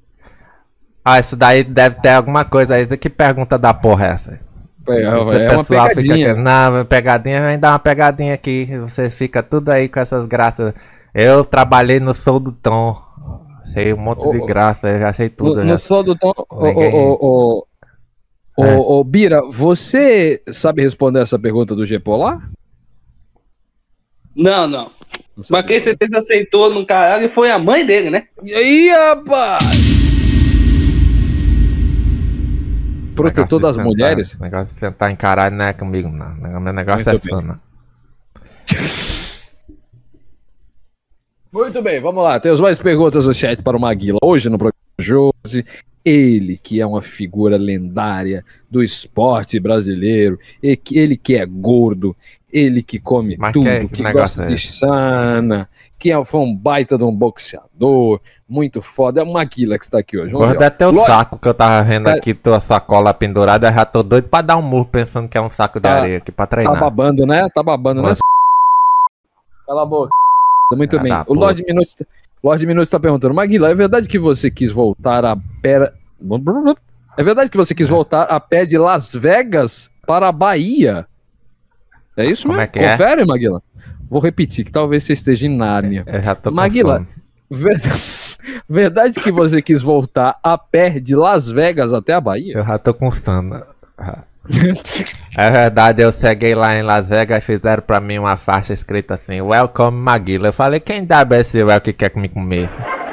Ah, isso daí deve ter alguma coisa aí. Que pergunta da porra é essa? É, é uma pegadinha. Fica, não, pegadinha, vem dar uma pegadinha aqui. Você fica tudo aí com essas graças. Eu trabalhei no Sol do Tom. Sei um monte oh, de graça, eu já sei tudo. No, no Sol do Tom. Ô, ô, Bira, você sabe responder essa pergunta do G Polar? Não, não. Mas quem certeza aceitou no caralho foi a mãe dele, né? E aí, rapaz? Protetor das sentar, mulheres? Negócio de sentar em caralho não é comigo, não. Meu negócio Muito é bem. sana. Muito bem, vamos lá. Temos mais perguntas no chat para o Maguila. Hoje no programa Josi, ele que é uma figura lendária do esporte brasileiro, e que- ele que é gordo, ele que come Mas tudo, que- que, que negócio gosta é de esse? sana, que é, foi um baita de um boxeador, muito foda. É o Maguila que está aqui hoje. Vamos Gordo ver, ó. é teu Lógico, saco que eu tava vendo Cara- aqui, tua sacola pendurada, eu já tô doido pra dar um murro pensando que é um saco de Tá- areia aqui pra Tá treinar. babando, né? Tá babando, né? Nossa. Cala a boca. Muito Ah, bem. da O Lorde Minutos, Lorde Minutos está perguntando, Maguila, é verdade que você quis voltar a pé... É verdade que você quis voltar a pé de Las Vegas para a Bahia? É isso Como mesmo? é que é? Confere, Maguila. Vou repetir, que talvez você esteja em Nárnia. Eu já tô com Maguila, fome. verdade, verdade que você quis voltar a pé de Las Vegas até a Bahia? Eu já tô com sono. É verdade, eu cheguei lá em Las Vegas e fizeram pra mim uma faixa escrita assim, Welcome Maguila. Eu falei, quem dá esse well que quer me comer?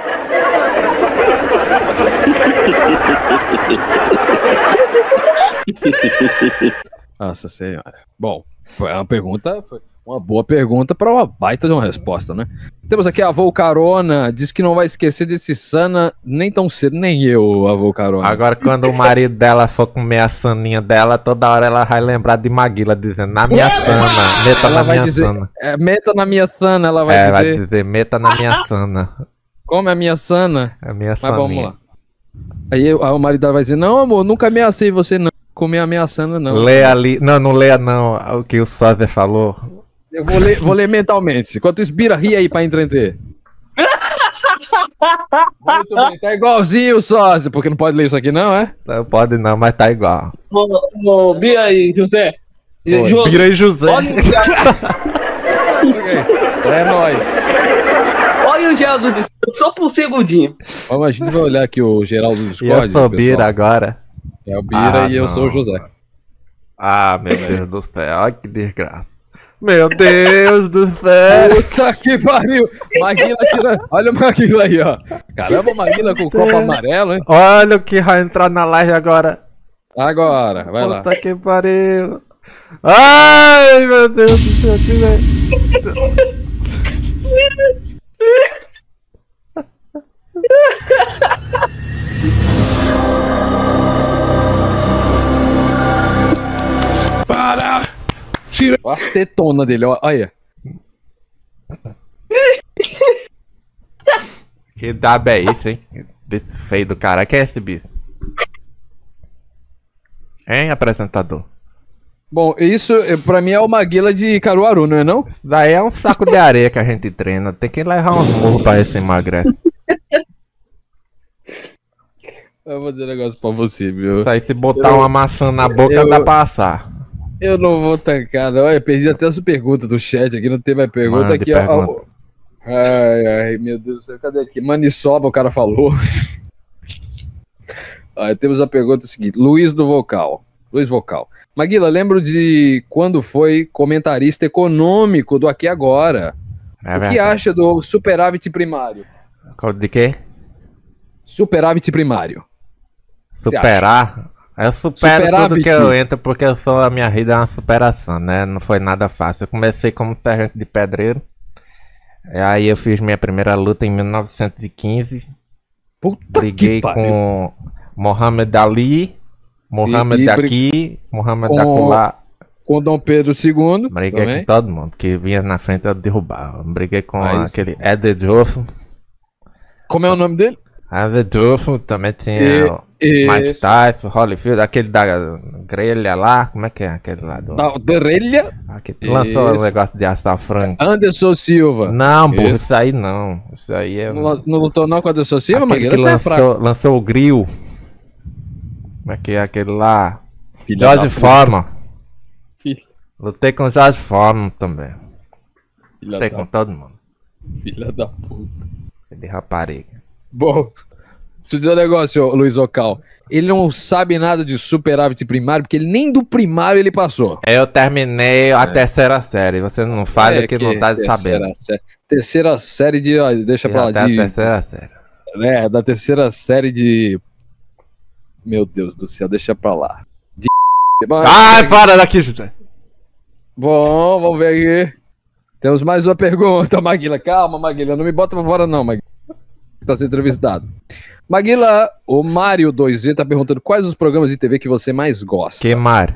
Nossa senhora. Bom, foi uma pergunta, foi uma boa pergunta para uma baita de uma resposta, né? Temos aqui a Avô Carona, diz que não vai esquecer desse Sana nem tão cedo, nem eu, Avô Carona. Agora quando o marido dela for comer a saninha dela, toda hora ela vai lembrar de Maguila dizendo, na minha sana, meta ela na vai minha dizer, sana. é, meta na minha Sana, ela vai É, dizer, vai dizer, meta na minha sana. come a minha Sana. É a minha Mas saninha. vamos lá. Aí eu- aí o marido dela vai dizer, não amor, nunca ameacei você não, comer a minha Sana não. Leia ali, não, não leia não, o que o Sósia falou. Eu vou ler, vou ler mentalmente. Enquanto isso, Bira, ri aí pra entreter. Muito bem, tá igualzinho o sócio, porque não pode ler isso aqui não, é? Não pode não, mas tá igual. Ô, ô, Bia aí, José. Oi. Jô, Bira e José. olha, o Geraldo- É nóis. olha o Geraldo disse, só por um segundinho. Vamos, a gente vai olhar aqui o Geraldo do E Discord. eu sou Bira pessoal. agora. É o Bira Ah, e eu sou o não. José. Ah, meu Deus do céu, olha que desgraça. Meu Deus do céu. Puta que pariu! Maguila tira. Olha o Maguila aí, ó. Caramba, o Maguila com o copo amarelo, hein? Olha o que vai entrar na live agora. Agora, vai lá. Puta que pariu. Ai, meu Deus do céu. Que velho. Para! Tira! Olha as tetonas dele, ó. Olha. Que diabo é isso, hein? Bicho feio do cara. Quem é esse bicho? Hein, apresentador? Bom, isso eh, pra mim é o Maguila de Caruaru, não é não? Isso daí é um saco de areia que a gente treina. Tem que levar uns murros pra esse emagrece. Eu vou dizer um negócio pra você, viu? Isso aí, se botar Eu- uma maçã na boca, eu- dá pra assar. Eu não vou tancar, não. Olha, perdi até as perguntas do chat aqui, não tem mais pergunta Mande aqui, ó. pergunta. Ai, ai, meu Deus do céu, cadê aqui? Maniçoba, o cara falou. Aí temos a pergunta seguinte: Luiz do Vocal. Luiz Vocal. Maguila, lembro de quando foi comentarista econômico do Aqui Agora. É o que verdade. acha do superávit primário? De quê? Superávit primário. Você Superar? Eu supero tudo Superávit. que eu entro porque eu sou, a minha vida é uma superação, né? Não foi nada fácil. Eu comecei como servente de pedreiro. E aí eu fiz minha primeira luta em mil novecentos e quinze. Puta Briguei que pariu. com Mohamed Ali, Mohamed E- e aqui, Mohamed com- acolá. Com Dom Pedro segundo. Briguei também. com todo mundo que vinha na frente eu derrubava. Briguei com Mas- aquele Eder Joffo. Como é o nome dele? Eder Joffo, também tinha E- o Mike isso. Tyson, Holyfield, aquele da grelha lá. Como é que é aquele lá do. Da Derelha. Aqui, lançou Isso. um negócio de assar frango. Anderson Silva. Não, burro, Isso. isso aí não. Isso aí é. Não, não lutou não com a Anderson Silva, Aquele Maguila? que Você é fraco. lançou, lançou o grill. Como é que é aquele lá? Filha Jorge da puta. Foreman. Filha, Lutei com o Jorge Foreman também. filha Lutei da, com todo mundo. filha da puta. De rapariga. Bom, Deixa eu dizer um negócio, ô, Luiz Ocal. Ele não sabe nada de superávit primário, porque ele nem do primário ele passou. Eu terminei a é. terceira série. Você não fala é, que, que não tá sabendo. Série, terceira série de... Ó, deixa pra lá. De, a terceira série. É, da terceira série de... Meu Deus do céu, deixa pra lá. De... Ai, fora daqui, José. Bom, vamos ver aqui. Temos mais uma pergunta, Maguila. Calma, Maguila. Não me bota pra fora, não, Maguila. Tá sendo entrevistado. Maguila, o Mário dois Z tá perguntando quais os programas de T V que você mais gosta. Que Mário?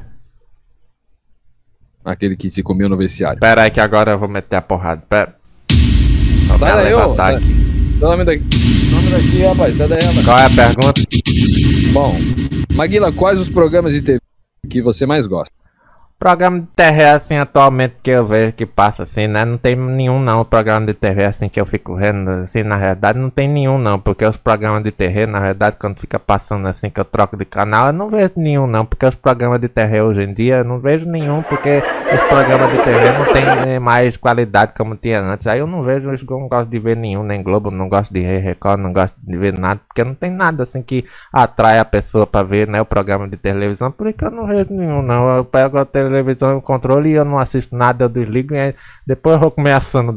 Aquele que se comeu no vestiário. Pera aí que agora eu vou meter a porrada. Pera. Sai daí, ô. Sai nome daqui. Nome daqui, rapaz. Sai daí, rapaz. Qual é a pergunta? Bom, Maguila, quais os programas de T V que você mais gosta? Programa de T V assim atualmente que eu vejo que passa assim, né? Não tem nenhum não, programa de T V assim que eu fico vendo, assim, na realidade não tem nenhum não, porque os programas de T V, na verdade, quando fica passando assim que eu troco de canal, eu não vejo nenhum não, porque os programas de T V hoje em dia eu não vejo nenhum, porque os programas de T V não tem mais qualidade como tinha antes, aí eu não vejo, eu não gosto de ver nenhum, nem Globo, não gosto de ver Record, não gosto de ver nada, porque não tem nada assim que atrai a pessoa pra ver, né, o programa de televisão, por isso que eu não vejo nenhum não, eu pego a televisão televisão e o controle e eu não assisto nada, eu desligo e depois eu vou comer assando.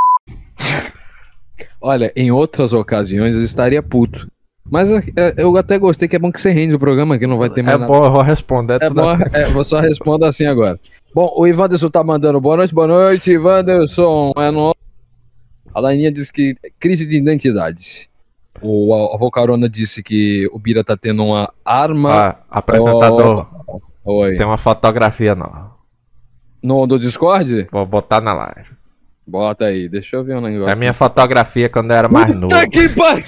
Olha, em outras ocasiões eu estaria puto. Mas eu até gostei, que é bom que você rende o programa, que não vai ter mais é nada. É bom, eu vou responder. É bom, é, vou só responder assim agora. Bom, o Ivanderson tá mandando boa noite, boa noite, Ivanderson. É no... A Laininha disse que crise de identidade. O Avô Carona disse que o Bira tá tendo uma arma. Ah, apresentador. Oh, oi. Tem uma fotografia nova. No do Discord? Vou botar na live. Bota aí, deixa eu ver um negócio. É a minha fotografia quando eu era mais novo. Puta que pariu!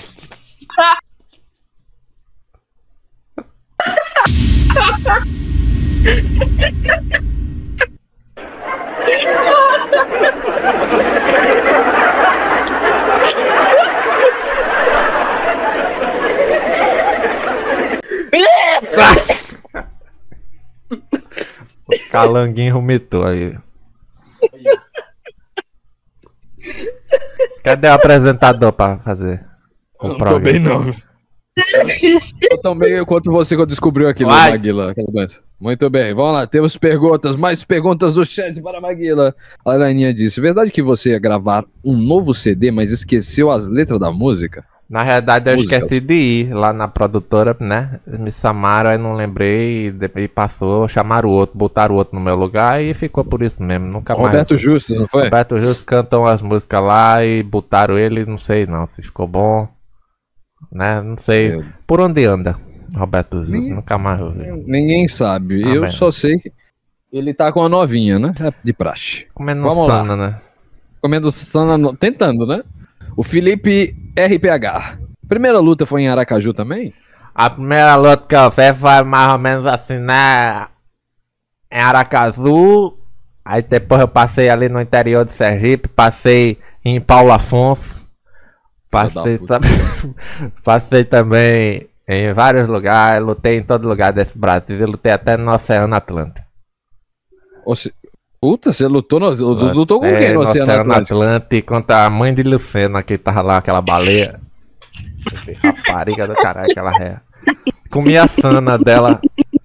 O calanguinho vomitou aí. Cadê o apresentador pra fazer? Não tô bem não. Eu tão bem quanto você quando descobriu aquilo, Vai. Maguila. Muito bem, vamos lá, temos perguntas, mais perguntas do chat para a Maguila. A Laininha disse, verdade que você ia gravar um novo C D, mas esqueceu as letras da música? Na realidade eu Músicas. esqueci de ir lá na produtora, né? Me chamaram, aí não lembrei, e passou, chamaram o outro, botaram o outro no meu lugar e ficou por isso mesmo, nunca mais. Roberto Justo, não foi? Roberto Justo cantam as músicas lá e botaram ele, não sei não se ficou bom, né? Não sei Eu... por onde anda Roberto Justo, Ninguém... nunca mais ouvi. Ninguém sabe, Ah, eu bem. só sei que ele tá com a novinha, né? É de praxe. Comendo Vamos sana, lá. né? Comendo sana, no... tentando, né? O Felipe R P H. Primeira luta foi em Aracaju também? A primeira luta que eu fiz foi mais ou menos assim, né? Em Aracaju. Aí depois eu passei ali no interior de Sergipe, passei em Paulo Afonso. Passei, passei também em vários lugares, lutei em todo lugar desse Brasil, lutei até no Oceano Atlântico. Oce... Puta, você lutou, no... lutou com quem no, no Oceano Oceano Atlântico? Atlântico contra a mãe de Lucena, que tava lá, aquela baleia. Rapariga do caralho, aquela ré. Comi a sana dela.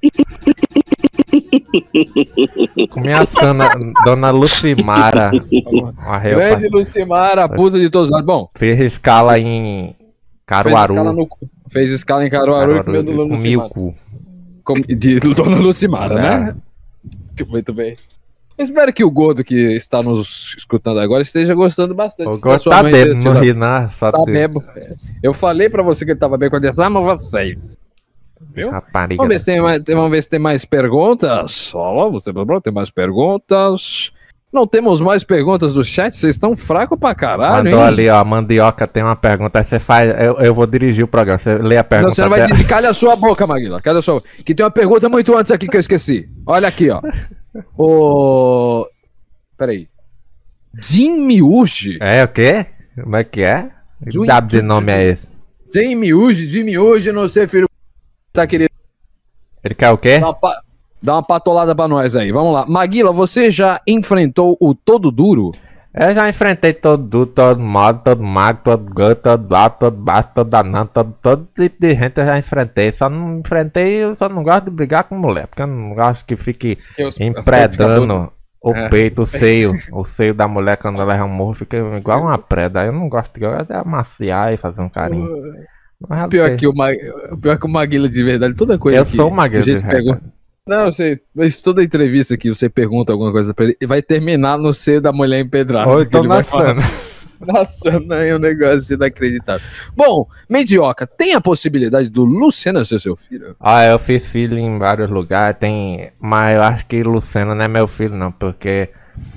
Comi a sana, Dona Lucimara. Uma ré, Grande Lucimara, puta de todos lados. Bom, fez escala em Caruaru. Fez escala, no... fez escala em Caruaru, Caruaru e comeu do Lucimara. comi o cu. Com... De Dona Lucimara, É. né? Muito bem. Eu espero que o Gordo que está nos escutando agora esteja gostando bastante. O da Gordo sua tá mãe bebo, ter não sido- ri não. Só Tá Deus. bebo. Eu falei pra você que ele tava bem quando eu disse, amo vocês. Viu? Rapariga. Vamos ver, se tem mais, vamos ver se tem mais perguntas. Ó, você tem mais perguntas. Não temos mais perguntas do chat, vocês estão fracos pra caralho, Mandou hein? ali, ó, a Mandioca tem uma pergunta. Aí você faz, eu, eu vou dirigir o programa. Você lê a Não, pergunta. você não vai até- dizer, calha a sua boca, Maguila. Calha a sua boca. Que tem uma pergunta muito antes aqui que eu esqueci. Olha aqui, ó. O... Peraí. Jim Miuji. É o quê? Como é que é? Que Jun- diabo de nome é esse? Jim Miuji, Jim Miuji, não sei, filho. Tá querido. Ele quer o quê? Dá uma, pa- dá uma patolada pra nós aí. Vamos lá. Maguila, você já enfrentou o Todo Duro? Eu já enfrentei todo duro, todo modo, todo magro, todo gordo, todo alto, todo baixo, todo danado, todo, todo tipo de gente eu já enfrentei. Só não enfrentei, eu só não gosto de brigar com mulher, porque eu não gosto que fique os- empredando o É. peito, o seio. O seio da mulher quando ela é um morro fica igual uma preda. Aí eu não gosto de, eu gosto de amaciar e fazer um carinho. Mas já Pior tem. que, o Mag... Pior que o Maguila de verdade, toda coisa Eu que sou o Maguila a gente de pergunta- verdade. Não, eu sei, mas toda entrevista que você pergunta alguma coisa pra ele, vai terminar no seio da mulher empedrada. Ou que então ele vai na falar. cena. Nossa, não é um negócio inacreditável. Bom, Medioca, tem a possibilidade do Lucena ser seu filho? Ah, eu fiz filho em vários lugares, tem. Mas eu acho que Lucena não é meu filho, não, porque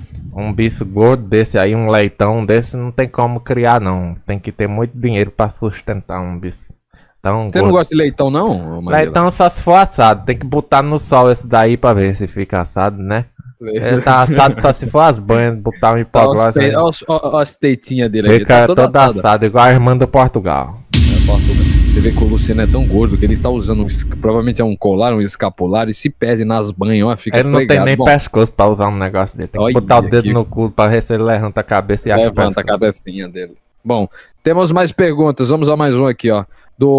um bicho gordo desse aí, um leitão desse, não tem como criar, não. Tem que ter muito dinheiro pra sustentar um bicho tão Você não gordo. gosta de leitão, não, Maguila? Leitão só se for assado, tem que botar no sol esse daí pra ver se fica assado, né? Ele tá assado só se for as banhas, botar um Olha os hipoglose pe- aí. olha os- olha as teitinhas dele aqui. Fica toda toda assada. assada, igual a irmã do Portugal. É, Portugal. Você vê que o Luciano é tão gordo que ele tá usando, um es- provavelmente é um colar, um escapular, e se perde nas banhas, ó, fica Ele não tem pregado. nem Bom, pescoço pra usar um negócio dele. Tem que Olha botar o dedo que- no cu pra ver se ele levanta a cabeça e acha o levanta a pescoço. cabecinha dele. Bom, temos mais perguntas, vamos a mais um aqui, ó.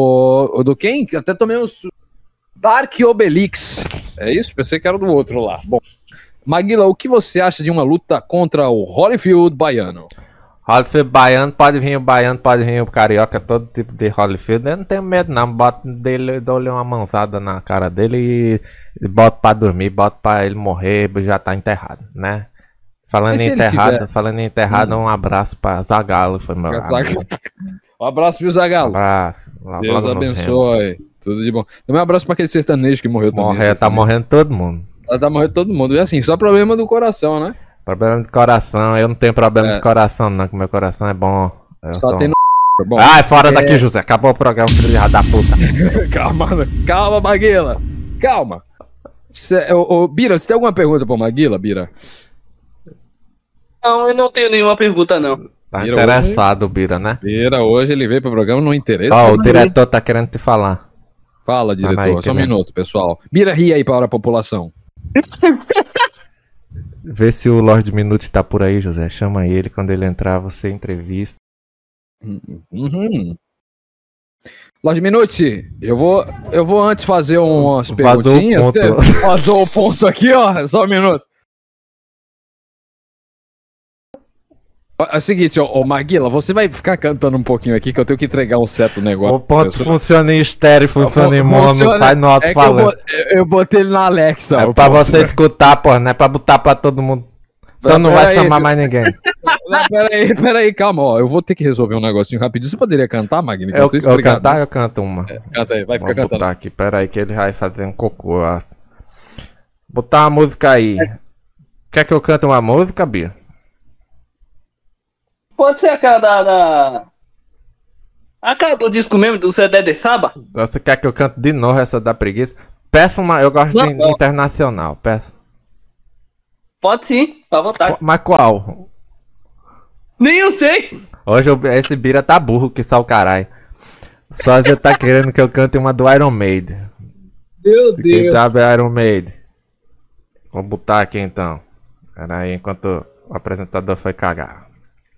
Do, do quem? Até tomei um... su- Dark Obelix. É isso? Pensei que era do outro lá. Bom, Maguila, o que você acha de uma luta contra o Holyfield baiano? Holyfield baiano, pode vir o baiano, pode vir o carioca, todo tipo de Holyfield. Eu não tenho medo não, boto dele, dou-lhe uma mãozada na cara dele e, e boto pra dormir, boto pra ele morrer, já tá enterrado, né? Falando Mas em se ele enterrado, tiver- falando em enterrado, um abraço pra Zagalo, foi meu amigo. Um abraço, viu, Um Zagalo? abraço. Lá- Deus logo nos abençoe. Tudo de bom. Também um abraço pra aquele sertanejo que morreu remos. também. Morrer, tá morrendo todo mundo. Tá, tá morrendo todo mundo. E assim, só problema do coração, né? Problema de coração, eu não tenho problema É. de coração não, que meu coração é bom. Eu Só sou- tem no... Bom, Ai, fora é- daqui, José. Acabou o programa, filho da puta. calma, calma, Maguila. Calma. Cê, ô, ô, Bira, você tem alguma pergunta pro Maguila, Bira? Não, eu não tenho nenhuma pergunta, não. Tá Bira interessado, Bira, né? Bira, hoje ele veio pro programa, não interessa. Ó, o diretor tá querendo te falar. Fala, diretor. Fala aí, Só um querido. minuto, pessoal. Bira, ri aí para a população. Vê se o Lorde Minute tá por aí, José. Chama ele, quando ele entrar, você entrevista. Uhum. Lorde Minuti, eu vou, eu vou antes fazer umas Vazou o perguntinhas. ponto. Você Vazou o ponto aqui, ó. Só um minuto. É o seguinte, ô, ô Maguila, você vai ficar cantando um pouquinho aqui que eu tenho que entregar um certo negócio. O ponto Pessoal. funciona em estéreo, funciona em mono, Funciona- sai no É que eu, alto-falante. bo- eu botei ele na Alexa. É o pra ponto. você escutar, porra, não é pra botar pra todo mundo. Então não vai Peraí, chamar viu? mais ninguém. Não, peraí, peraí, calma, ó. Eu vou ter que resolver um negocinho rapidinho. Você poderia cantar, Magno? Eu, Enquanto isso, eu obrigado. cantar, eu canto uma. Canta aí, vai ficar Vou cantando. botar aqui, pera aí que ele vai fazer um cocô. Ó. Botar uma música aí. Quer que eu cante uma música, Bia? Pode ser aquela da. da... Aquela do disco mesmo, do C D de Saba? Você quer que eu cante de novo essa da preguiça? Peça uma, eu gosto de Não. internacional, peça. Pode sim, à vontade. Mas qual? Nem eu sei. Hoje eu- esse Bira tá burro que só o caralho. Só você tá querendo que eu cante uma do Iron Maiden. Meu Quem sabe é Iron Maiden. Vou botar aqui então. Pera aí, enquanto o apresentador foi cagar.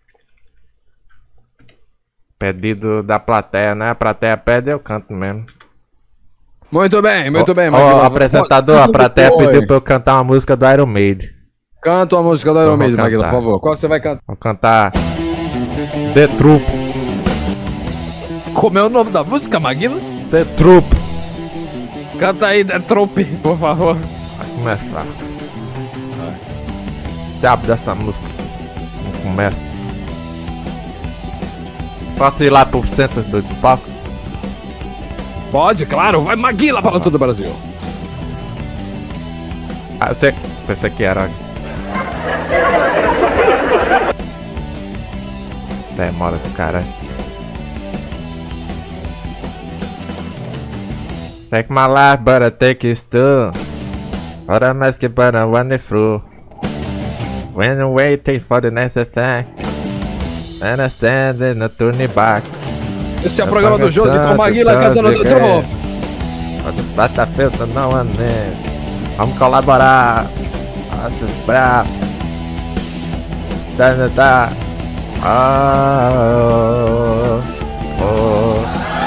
Pedido da plateia, né? A plateia pede, eu canto mesmo. Muito bem, muito Ó, bem, ó, Maguila. apresentador, a plateia Oi. pediu pra eu cantar uma música do Iron Maiden. Canta a música do Iron Então vou Maiden, Maguila, por cantar. favor. Qual você vai cantar? Vou cantar The Troop. Como é o nome da música, Maguila? The Troop. Canta aí, The Troop, por favor. Vai começar. Diabo dessa música. Não começa. Posso ir lá pro centro do do palco? Pode, claro. Vai, Maguila, para todo o Brasil. Ah, eu tenho... Pensei que era... Demora do caralho. Take my life, but I take it too. What I'm asking, but I want it through. When you're waiting for the next attack, and I stand in the turning back. Esse é o programa do Josi com Maguila cantando The Troop. Bata feita não é nem. Vamos colaborar. Nossa, bravo. Da, da, da. Ah, oh, oh.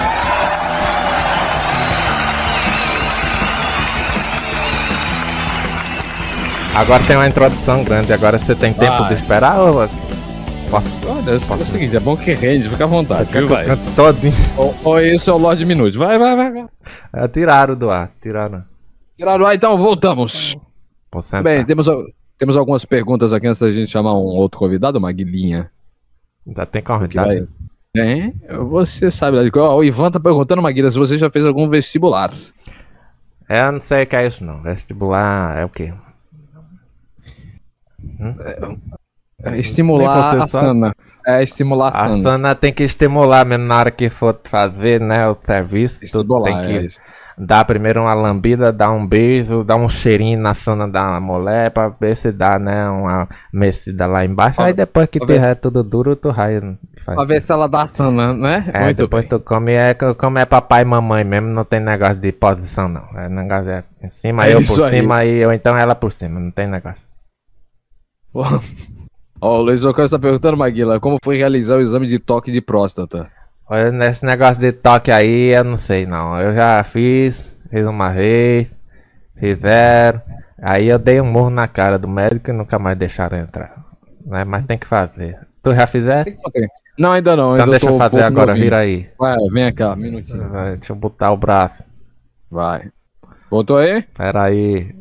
Agora tem uma introdução grande, agora você tem tempo Vai. de esperar ou posso? Olha, é o Posso seguinte, é bom que rende, fica à vontade. Você quer viu, que eu vai. cante todinho? Ou, ou isso é o Lorde Minuto. Vai, vai, vai, vai. É, tiraram do ar, tiraram. Tiraram lá, então voltamos. Vou sentar. Bem, temos, temos algumas perguntas aqui antes da gente chamar um outro convidado, Maguilinha. Ainda tem Que vai- convidado. É, você sabe lá de qual. O Ivan tá perguntando, Maguila, se você já fez algum vestibular. É, eu não sei o que é isso não. Vestibular é o quê? É estimular Nem você a sabe. sana. É estimular a A sana. Sana tem que estimular mesmo na hora que for fazer, né, o serviço. Tudo Estimular, tem é que isso. dar primeiro uma lambida, dar um beijo, dar um cheirinho na Sana da mulher pra ver se dá, né, uma mexida lá embaixo. Ó, Aí depois que pra ver- tiver tudo duro, tu raia. Faz Pra ver se ela dá sana, né? É, Muito depois bem. tu come, é, como é papai e mamãe mesmo, não tem negócio de posição não. É negócio é em cima, É eu isso por aí. cima e ou então ela por cima, não tem negócio. Ó, o Luiz Ocão está perguntando, Maguila, como foi realizar o exame de toque de próstata? Olha, nesse negócio de toque aí, eu não sei não. Eu já fiz, fiz uma vez, fizeram. Aí eu dei um murro na cara do médico e nunca mais deixaram entrar. Né? Mas tem que fazer. Tu já fizeste? Não, ainda não. Então ainda deixa tô eu um fazer pouco agora, novinho. vira aí. Vai, vem cá, um minutinho. Vai, deixa eu botar o braço. Vai. Botou aí? Pera aí.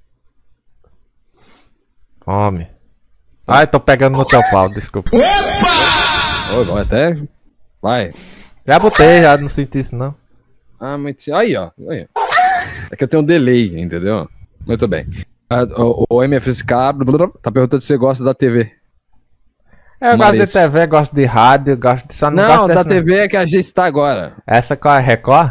Homem. Ai, tô pegando no teu pau, desculpa. Oi, vai até. Vai. Já botei, já não senti isso não. Ah, mas. Aí, ó. Aí. É que eu tenho um delay, entendeu? Muito bem. Ah, o, o M F S K tá perguntando se você gosta da T V. Eu Maris. gosto de T V, gosto de rádio, gosto de... Só não, Não, gosto da dessa... T V é que a gente está agora. Essa qual é? Record?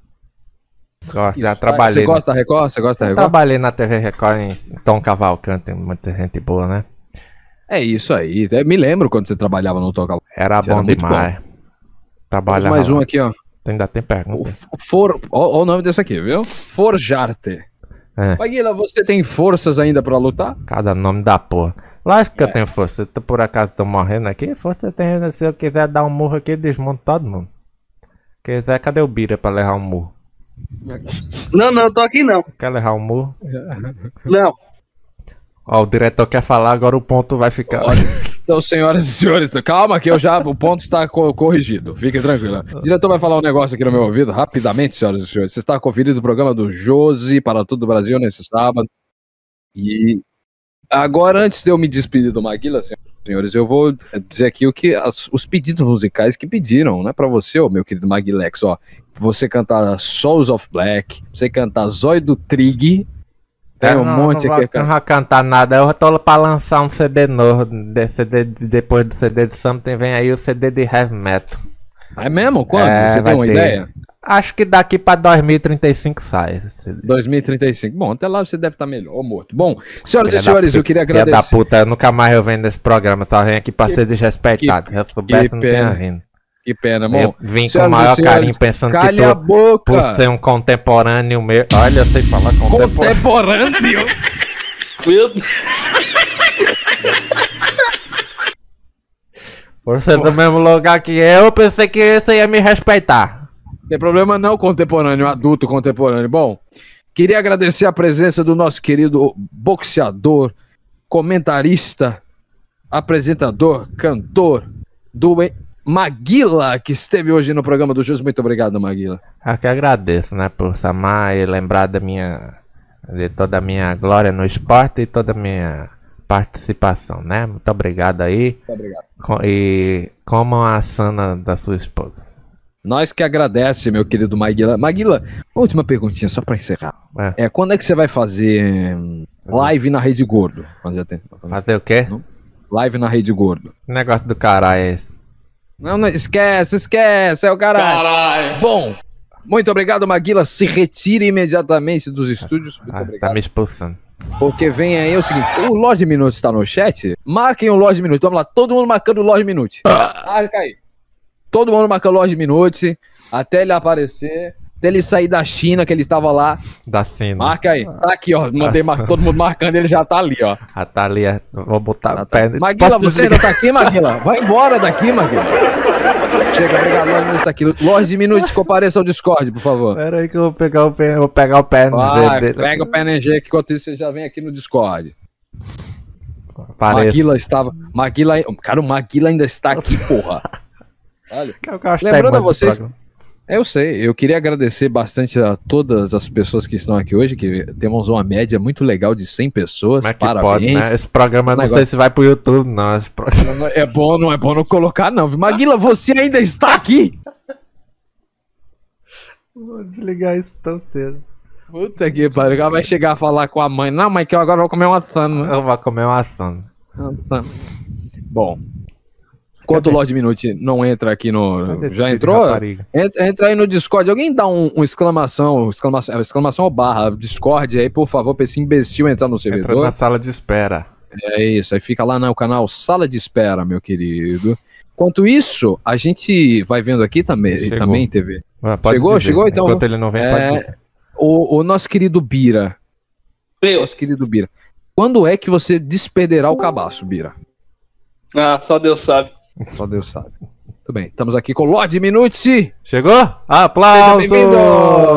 Gosto, já trabalhei. Você gosta da Record? Você gosta da Eu Record? trabalhei na T V Record em Tom Cavalcante, tem muita gente boa, né? É isso aí. Eu me lembro quando você trabalhava no Toca. Era Era bom muito demais. Trabalhava Mais um lá. aqui, ó. Ainda tem O pergunta. F- For... Ó, ó o nome desse aqui, viu? Forjarte. É. Maguila, você tem forças ainda pra lutar? Cada nome da porra. Lógico que eu tenho força. Se tu por acaso tô morrendo aqui, força eu tenho. Se eu quiser dar um murro aqui, desmonto todo mundo. Quiser, cadê o Bira pra levar um murro? Não, não, eu tô aqui não. Quer levar um murro? Não. Ó, o diretor quer falar, agora o ponto vai ficar. Então, senhoras e senhores, calma que eu já, o ponto está co- corrigido. Fiquem tranquilos. O diretor vai falar um negócio aqui no meu ouvido, rapidamente, senhoras e senhores. Você está conferindo o programa do Josi para todo o Brasil nesse sábado. E agora, antes de eu me despedir do Maguila, senhoras e senhores, eu vou dizer aqui o que as- os pedidos musicais que pediram, né, para você, ô, meu querido Maguilex, ó. Você cantar Souls of Black, você cantar Zóio do Trig. Tem Eu um não, monte não aqui. vou, não vou cantar nada, eu tô pra lançar um C D novo. De C D, de- depois do C D de Something vem aí o C D de Heavy Metal. É mesmo? Quando? É, você tem vai uma ter. ideia? Acho que daqui pra dois mil e trinta e cinco sai. esse C D. dois mil e trinta e cinco. Bom, até lá você deve estar melhor, ou morto. Bom, senhoras Filha e senhores, da eu queria pu- filha agradecer. da puta, eu nunca mais eu venho nesse programa, só venho aqui pra ser desrespeitado. Se eu soubesse, que não tinha pena. vindo. Que pena, Eu bom. vim com o senhoras e maior senhores, carinho pensando que calha a tu, boca. por ser um contemporâneo meu. Olha, eu sei falar contemporâneo. Contemporâneo. Meu Deus. Por ser do mesmo lugar que eu, eu pensei que você ia me respeitar. Não tem problema não, contemporâneo, adulto contemporâneo. Bom, queria agradecer a presença do nosso querido boxeador, comentarista, apresentador, cantor, do E- Maguila, que esteve hoje no programa do Jus. Muito obrigado, Maguila. Eu que agradeço, né, por chamar e lembrar da minha, de toda a minha glória no esporte e toda a minha participação, né? Muito obrigado aí. Muito obrigado. Co- E como a sana da sua esposa. Nós que agradece, meu querido Maguila. Maguila, última perguntinha, só pra encerrar. É. É, quando é que você vai fazer hum, live na Rede Gordo? Quando já tem- Fazer o quê? Live na Rede Gordo. Que negócio do caralho é esse? Não, não, esquece, esquece, é o caralho. Caralho. Bom, muito obrigado, Maguila. Se retire imediatamente dos estúdios. Muito Ah, tá obrigado. me expulsando. Porque vem aí o seguinte: o Lorde Minute está no chat. Marquem o Lorde Minute. Vamos lá, todo mundo marcando o Lorde Minute. Marca aí. Todo mundo marca o Lorde Minute até ele aparecer. dele sair da China, que ele estava lá. Da cena. Marca aí. Tá aqui, ó. Mandei mar... todo mundo marcando, ele já tá ali, ó. Ah, tá ali, é. Vou botar Já o tá. pé. Maguila, Posso você ainda tá aqui, Maguila? Vai embora daqui, Maguila. Chega, obrigado, Lorde Minutos tá aqui. Lorde Minutos, compareça ao Discord, por favor. Pera aí que eu vou pegar o pé, vou pegar o pé Vai, dele. pega o P N G, que enquanto isso você já vem aqui no Discord. Parece. Maguila estava... Maguila... Cara, o Maguila ainda está aqui, porra. Olha. Que é o que eu acho Lembrando que a tá em vocês... programa. Eu sei, eu queria agradecer bastante a todas as pessoas que estão aqui hoje, que temos uma média muito legal de cem pessoas. Como é que Parabéns. pode, né? Esse programa eu não negócio- sei se vai pro YouTube, não. Esse pro- É bom, não é bom não colocar, não. viu? Maguila, você ainda está aqui? Vou desligar isso tão cedo. Puta que pariu, ela vai chegar a falar com a mãe. Não, mãe, que eu agora vou comer uma sana. Eu vou comer uma ação. Bom, enquanto o Lorde Minuti não entra aqui no... Cadê esse Já filho de entrou? rapariga? Entra, entra aí no Discord. Alguém dá um, um exclamação, exclamação, exclamação ou barra, Discord aí, por favor, pra esse imbecil entrar no Entra servidor. na sala de espera. É isso, aí fica lá no canal Sala de Espera, meu querido. Enquanto isso, a gente vai vendo aqui também, Chegou. também T V. Ah, pode Chegou? dizer. Chegou? Então- Enquanto ele não vem, É, pode dizer. O, o nosso querido Bira, Eu. nosso querido Bira, quando é que você despedirá o cabaço, Bira? Ah, só Deus sabe. Só Deus sabe. Tudo bem, estamos aqui com o Lorde Minuti. Chegou? Aplausos! Seja bem-vindo!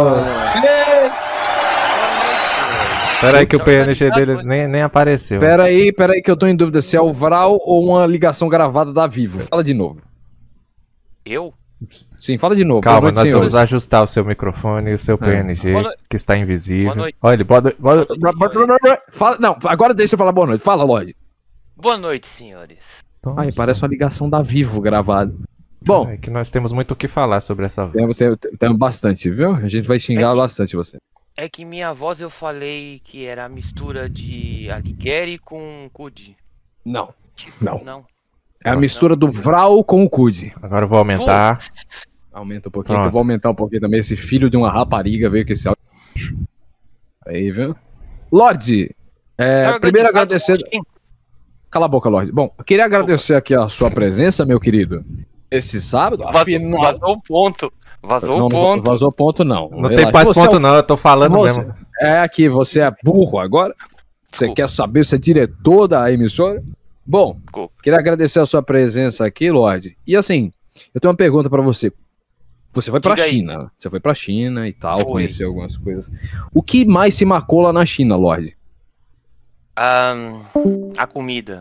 Pera aí que o P N G dele nem, nem apareceu. Pera aí, pera aí que eu tô em dúvida se é o Vral ou uma ligação gravada da Vivo. Fala de novo. Eu? Sim, fala de novo. Calma, Boa noite, nós senhores. vamos ajustar o seu microfone e o seu P N G, Boa noite. que está invisível. Boa noite. Olha, ele pode... pode... Fala, não, agora deixa eu falar boa noite. Fala, Lorde. Boa noite, senhores. Ai, parece uma ligação da Vivo gravada. Bom, É que nós temos muito o que falar sobre essa voz. temos, temos, temos bastante, viu? A gente vai xingar bastante você. É que minha voz eu falei que era a mistura de Alighieri com Cudi. Não, Tipo, Não. Não. é a mistura do Vral com o Cudi. Agora eu vou aumentar. Aumenta um pouquinho, Pronto. que eu vou aumentar um pouquinho também. Esse filho de uma rapariga veio com esse áudio. Aí, viu? Lorde, é, Carga primeiro de gato agradecer... hoje, hein? Cala a boca, Lorde. Bom, eu queria agradecer aqui a sua presença, meu querido. Esse sábado, Vazou, afinal... vazou o ponto. Vazou Não, o não ponto. vazou ponto, não. Não Relaxa. tem mais Você é ponto o- não, eu tô falando você- mesmo. É aqui, você é burro agora? Você Desculpa. quer saber se é diretor da emissora? Bom, Desculpa. queria agradecer a sua presença aqui, Lorde. E assim, eu tenho uma pergunta pra você. Você foi pra Diga aí. China, você foi pra China e tal, Fui. conheceu algumas coisas. O que mais se marcou lá na China, Lorde? Ahn, a comida.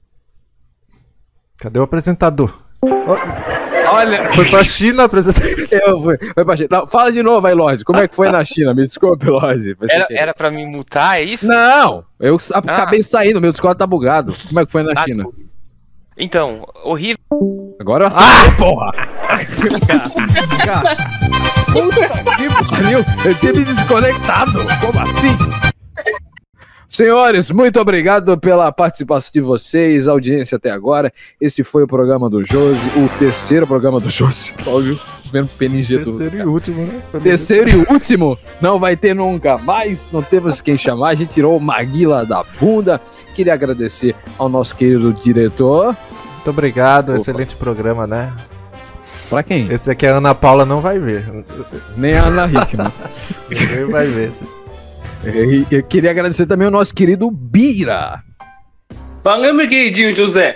Cadê o apresentador? Olha, Foi pra China apresentar. eu fui, foi pra China. Não, fala de novo aí, Lorde. Como é que foi na China? Me desculpe, Lorde. Foi sem Era, querer. era pra me mutar, é isso? Não, eu sa- acabei saindo, meu Discord tá bugado. Como é que foi na Ah, China? Então, horrível. Agora eu acertei, porra! Cara, puta que pariu! Eu tinha me desconectado! Como assim? Senhores, muito obrigado pela participação de vocês, audiência até agora. Esse foi o programa do Josi, o terceiro programa do Josi. Óbvio, vendo P N G do Terceiro e último, né? Terceiro e último, não vai ter nunca mais, não temos quem chamar, a gente tirou o Maguila da bunda. Queria agradecer ao nosso querido diretor. Muito obrigado, Opa. excelente programa, né? Pra quem? Esse aqui a Ana Paula não vai ver. Nem a Ana Hickman. Ninguém vai ver. E eu queria agradecer também ao nosso querido Bira. Fala, meu queridinho José.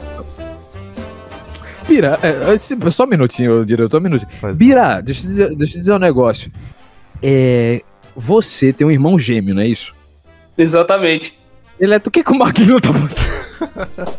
Bira, é, esse- só um minutinho, diretor, um minutinho. Pois Bira, deixa eu, dizer, deixa eu dizer um negócio. É, você tem um irmão gêmeo, não é isso? Exatamente. Ele é... O que que o Maguila tá botando?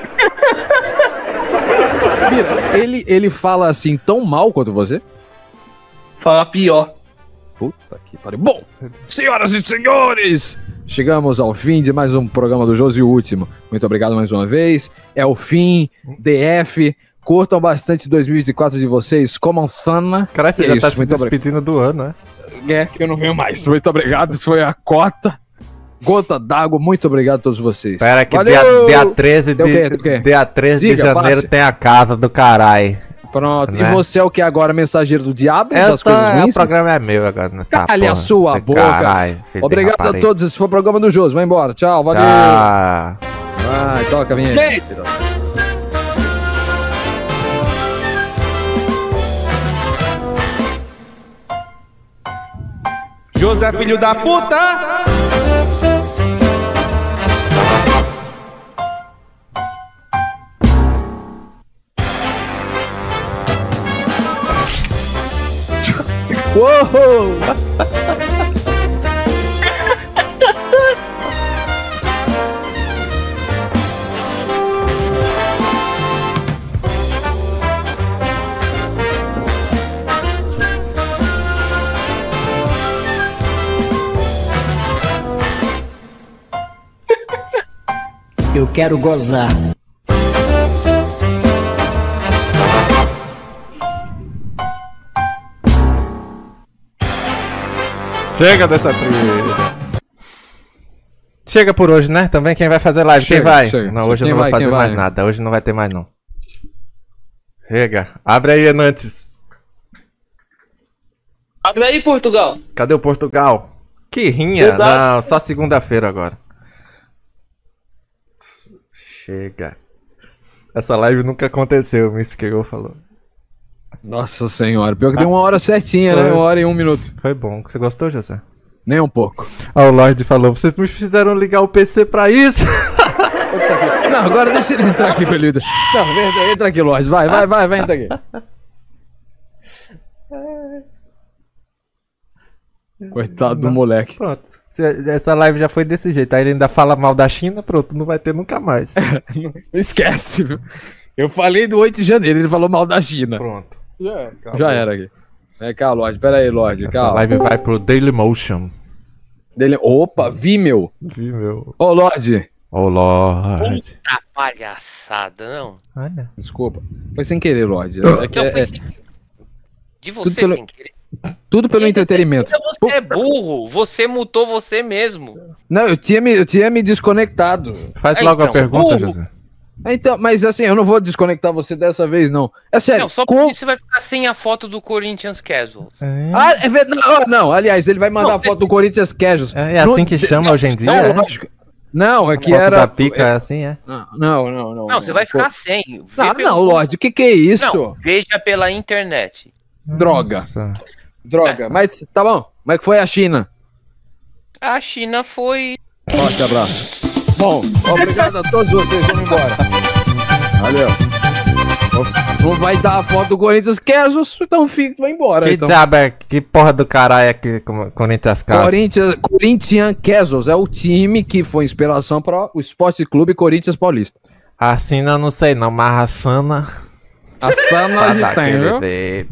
Bira, ele, ele fala assim tão mal quanto você? Fala pior. Puta que pariu. Bom, senhoras e senhores, chegamos ao fim de mais um programa do Josi, o último. Muito obrigado mais uma vez. É o fim, D F. Curtam bastante dois mil e vinte e quatro de vocês, comam sana. Cara, você É já isso, tá se muito obrigado. despedindo do ano, né? É, que eu não venho mais. Muito obrigado, isso foi a cota. Gota d'água, muito obrigado a todos vocês. Pera que Valeu! dia, dia treze Tem o quê? de, Tem o quê? dia treze de Diga, janeiro passe. tem a casa do caralho. Pronto. Né? E você é o que agora? Mensageiro do diabo? Eu das tô, coisas é, o ruins? programa é meu agora. Nessa Calha a porra, sua esse boca. caralho, filho de Obrigado a rapariga. todos. Esse foi o programa do Josi. Vai embora. Tchau, valeu. Tchau. Vai, toca, vinha. Gente. José, filho da puta! Uou! Eu quero gozar. Chega dessa trilha. Chega por hoje, né? Também quem vai fazer live? Chega, quem vai? chega. Não, hoje Quem eu não vai, vou fazer quem mais vai? nada. Hoje não vai ter mais, não. Chega. Abre aí, Enantes. Abre aí, Portugal. Cadê o Portugal? Que rinha? Exato. Não, só segunda-feira agora. Chega. Essa live nunca aconteceu, o Miss Kegel falou. Nossa senhora, pior que deu uma hora certinha, né? Foi. Uma hora e um minuto. Foi bom. Você gostou, José? Nem um pouco. Ah, o Lorde falou, vocês me fizeram ligar o P C pra isso? Não, agora deixa ele entrar aqui, Pelida. Não, vem, entra aqui, Lorde. Vai, vai, vai, vai, entra aqui. Coitado do moleque. Pronto. Se- Essa live já foi desse jeito. Aí ele ainda fala mal da China, pronto, não vai ter nunca mais. Esquece, viu? Eu falei do oito de janeiro, ele falou mal da China. Pronto. Já, já era aqui. Vem cá, Lorde. Pera aí, Lorde. Essa Calma. live vai pro Dailymotion. Dele... Opa, Vimeo. Vi, meu. Ô, Lorde. Ô, Lorde. Puta palhaçada, não. Olha. Desculpa. Foi sem querer, Lorde. É que Não, é- foi é sem querer. De Tudo você pelo- sem querer. tudo pelo entretenimento. Você é burro, você mutou você mesmo. Não, eu tinha me, eu tinha me desconectado. Faz É, logo a então, pergunta, burro. José. Então, mas assim, eu não vou desconectar você dessa vez, não. É sério. Não, só com- porque você vai ficar sem a foto do Corinthians Casual. É, Ah, é verdade. Não, não, aliás, ele vai mandar Não, a foto do Corinthians Casuals. é é assim que No- chama hoje em dia? Não, é? lógico. Não, é que Foto era. da pica é assim, é? Não, não, não. Não, você vai ficar sem. Vê Não, pelo- não, Lorde, o que, que é isso? Não, veja pela internet. Droga, Nossa. droga. Mas tá bom. Como é que foi a China? A China foi. Forte abraço. Bom, obrigado a todos vocês. Vamos embora. Valeu. Não vai dar a foto do Corinthians Casuals, então fica, vai embora. Que então. diabo é? Que porra do caralho é que como- Corinthians Casas? Corinthians, Corinthians Casuals é o time que foi inspiração para o Esporte Clube Corinthians Paulista. Assina, eu não sei não, mas a Sana A Sana tá a gente tem, daquele viu? jeito. Tchau, É, tá- Brasil! Que rapariga.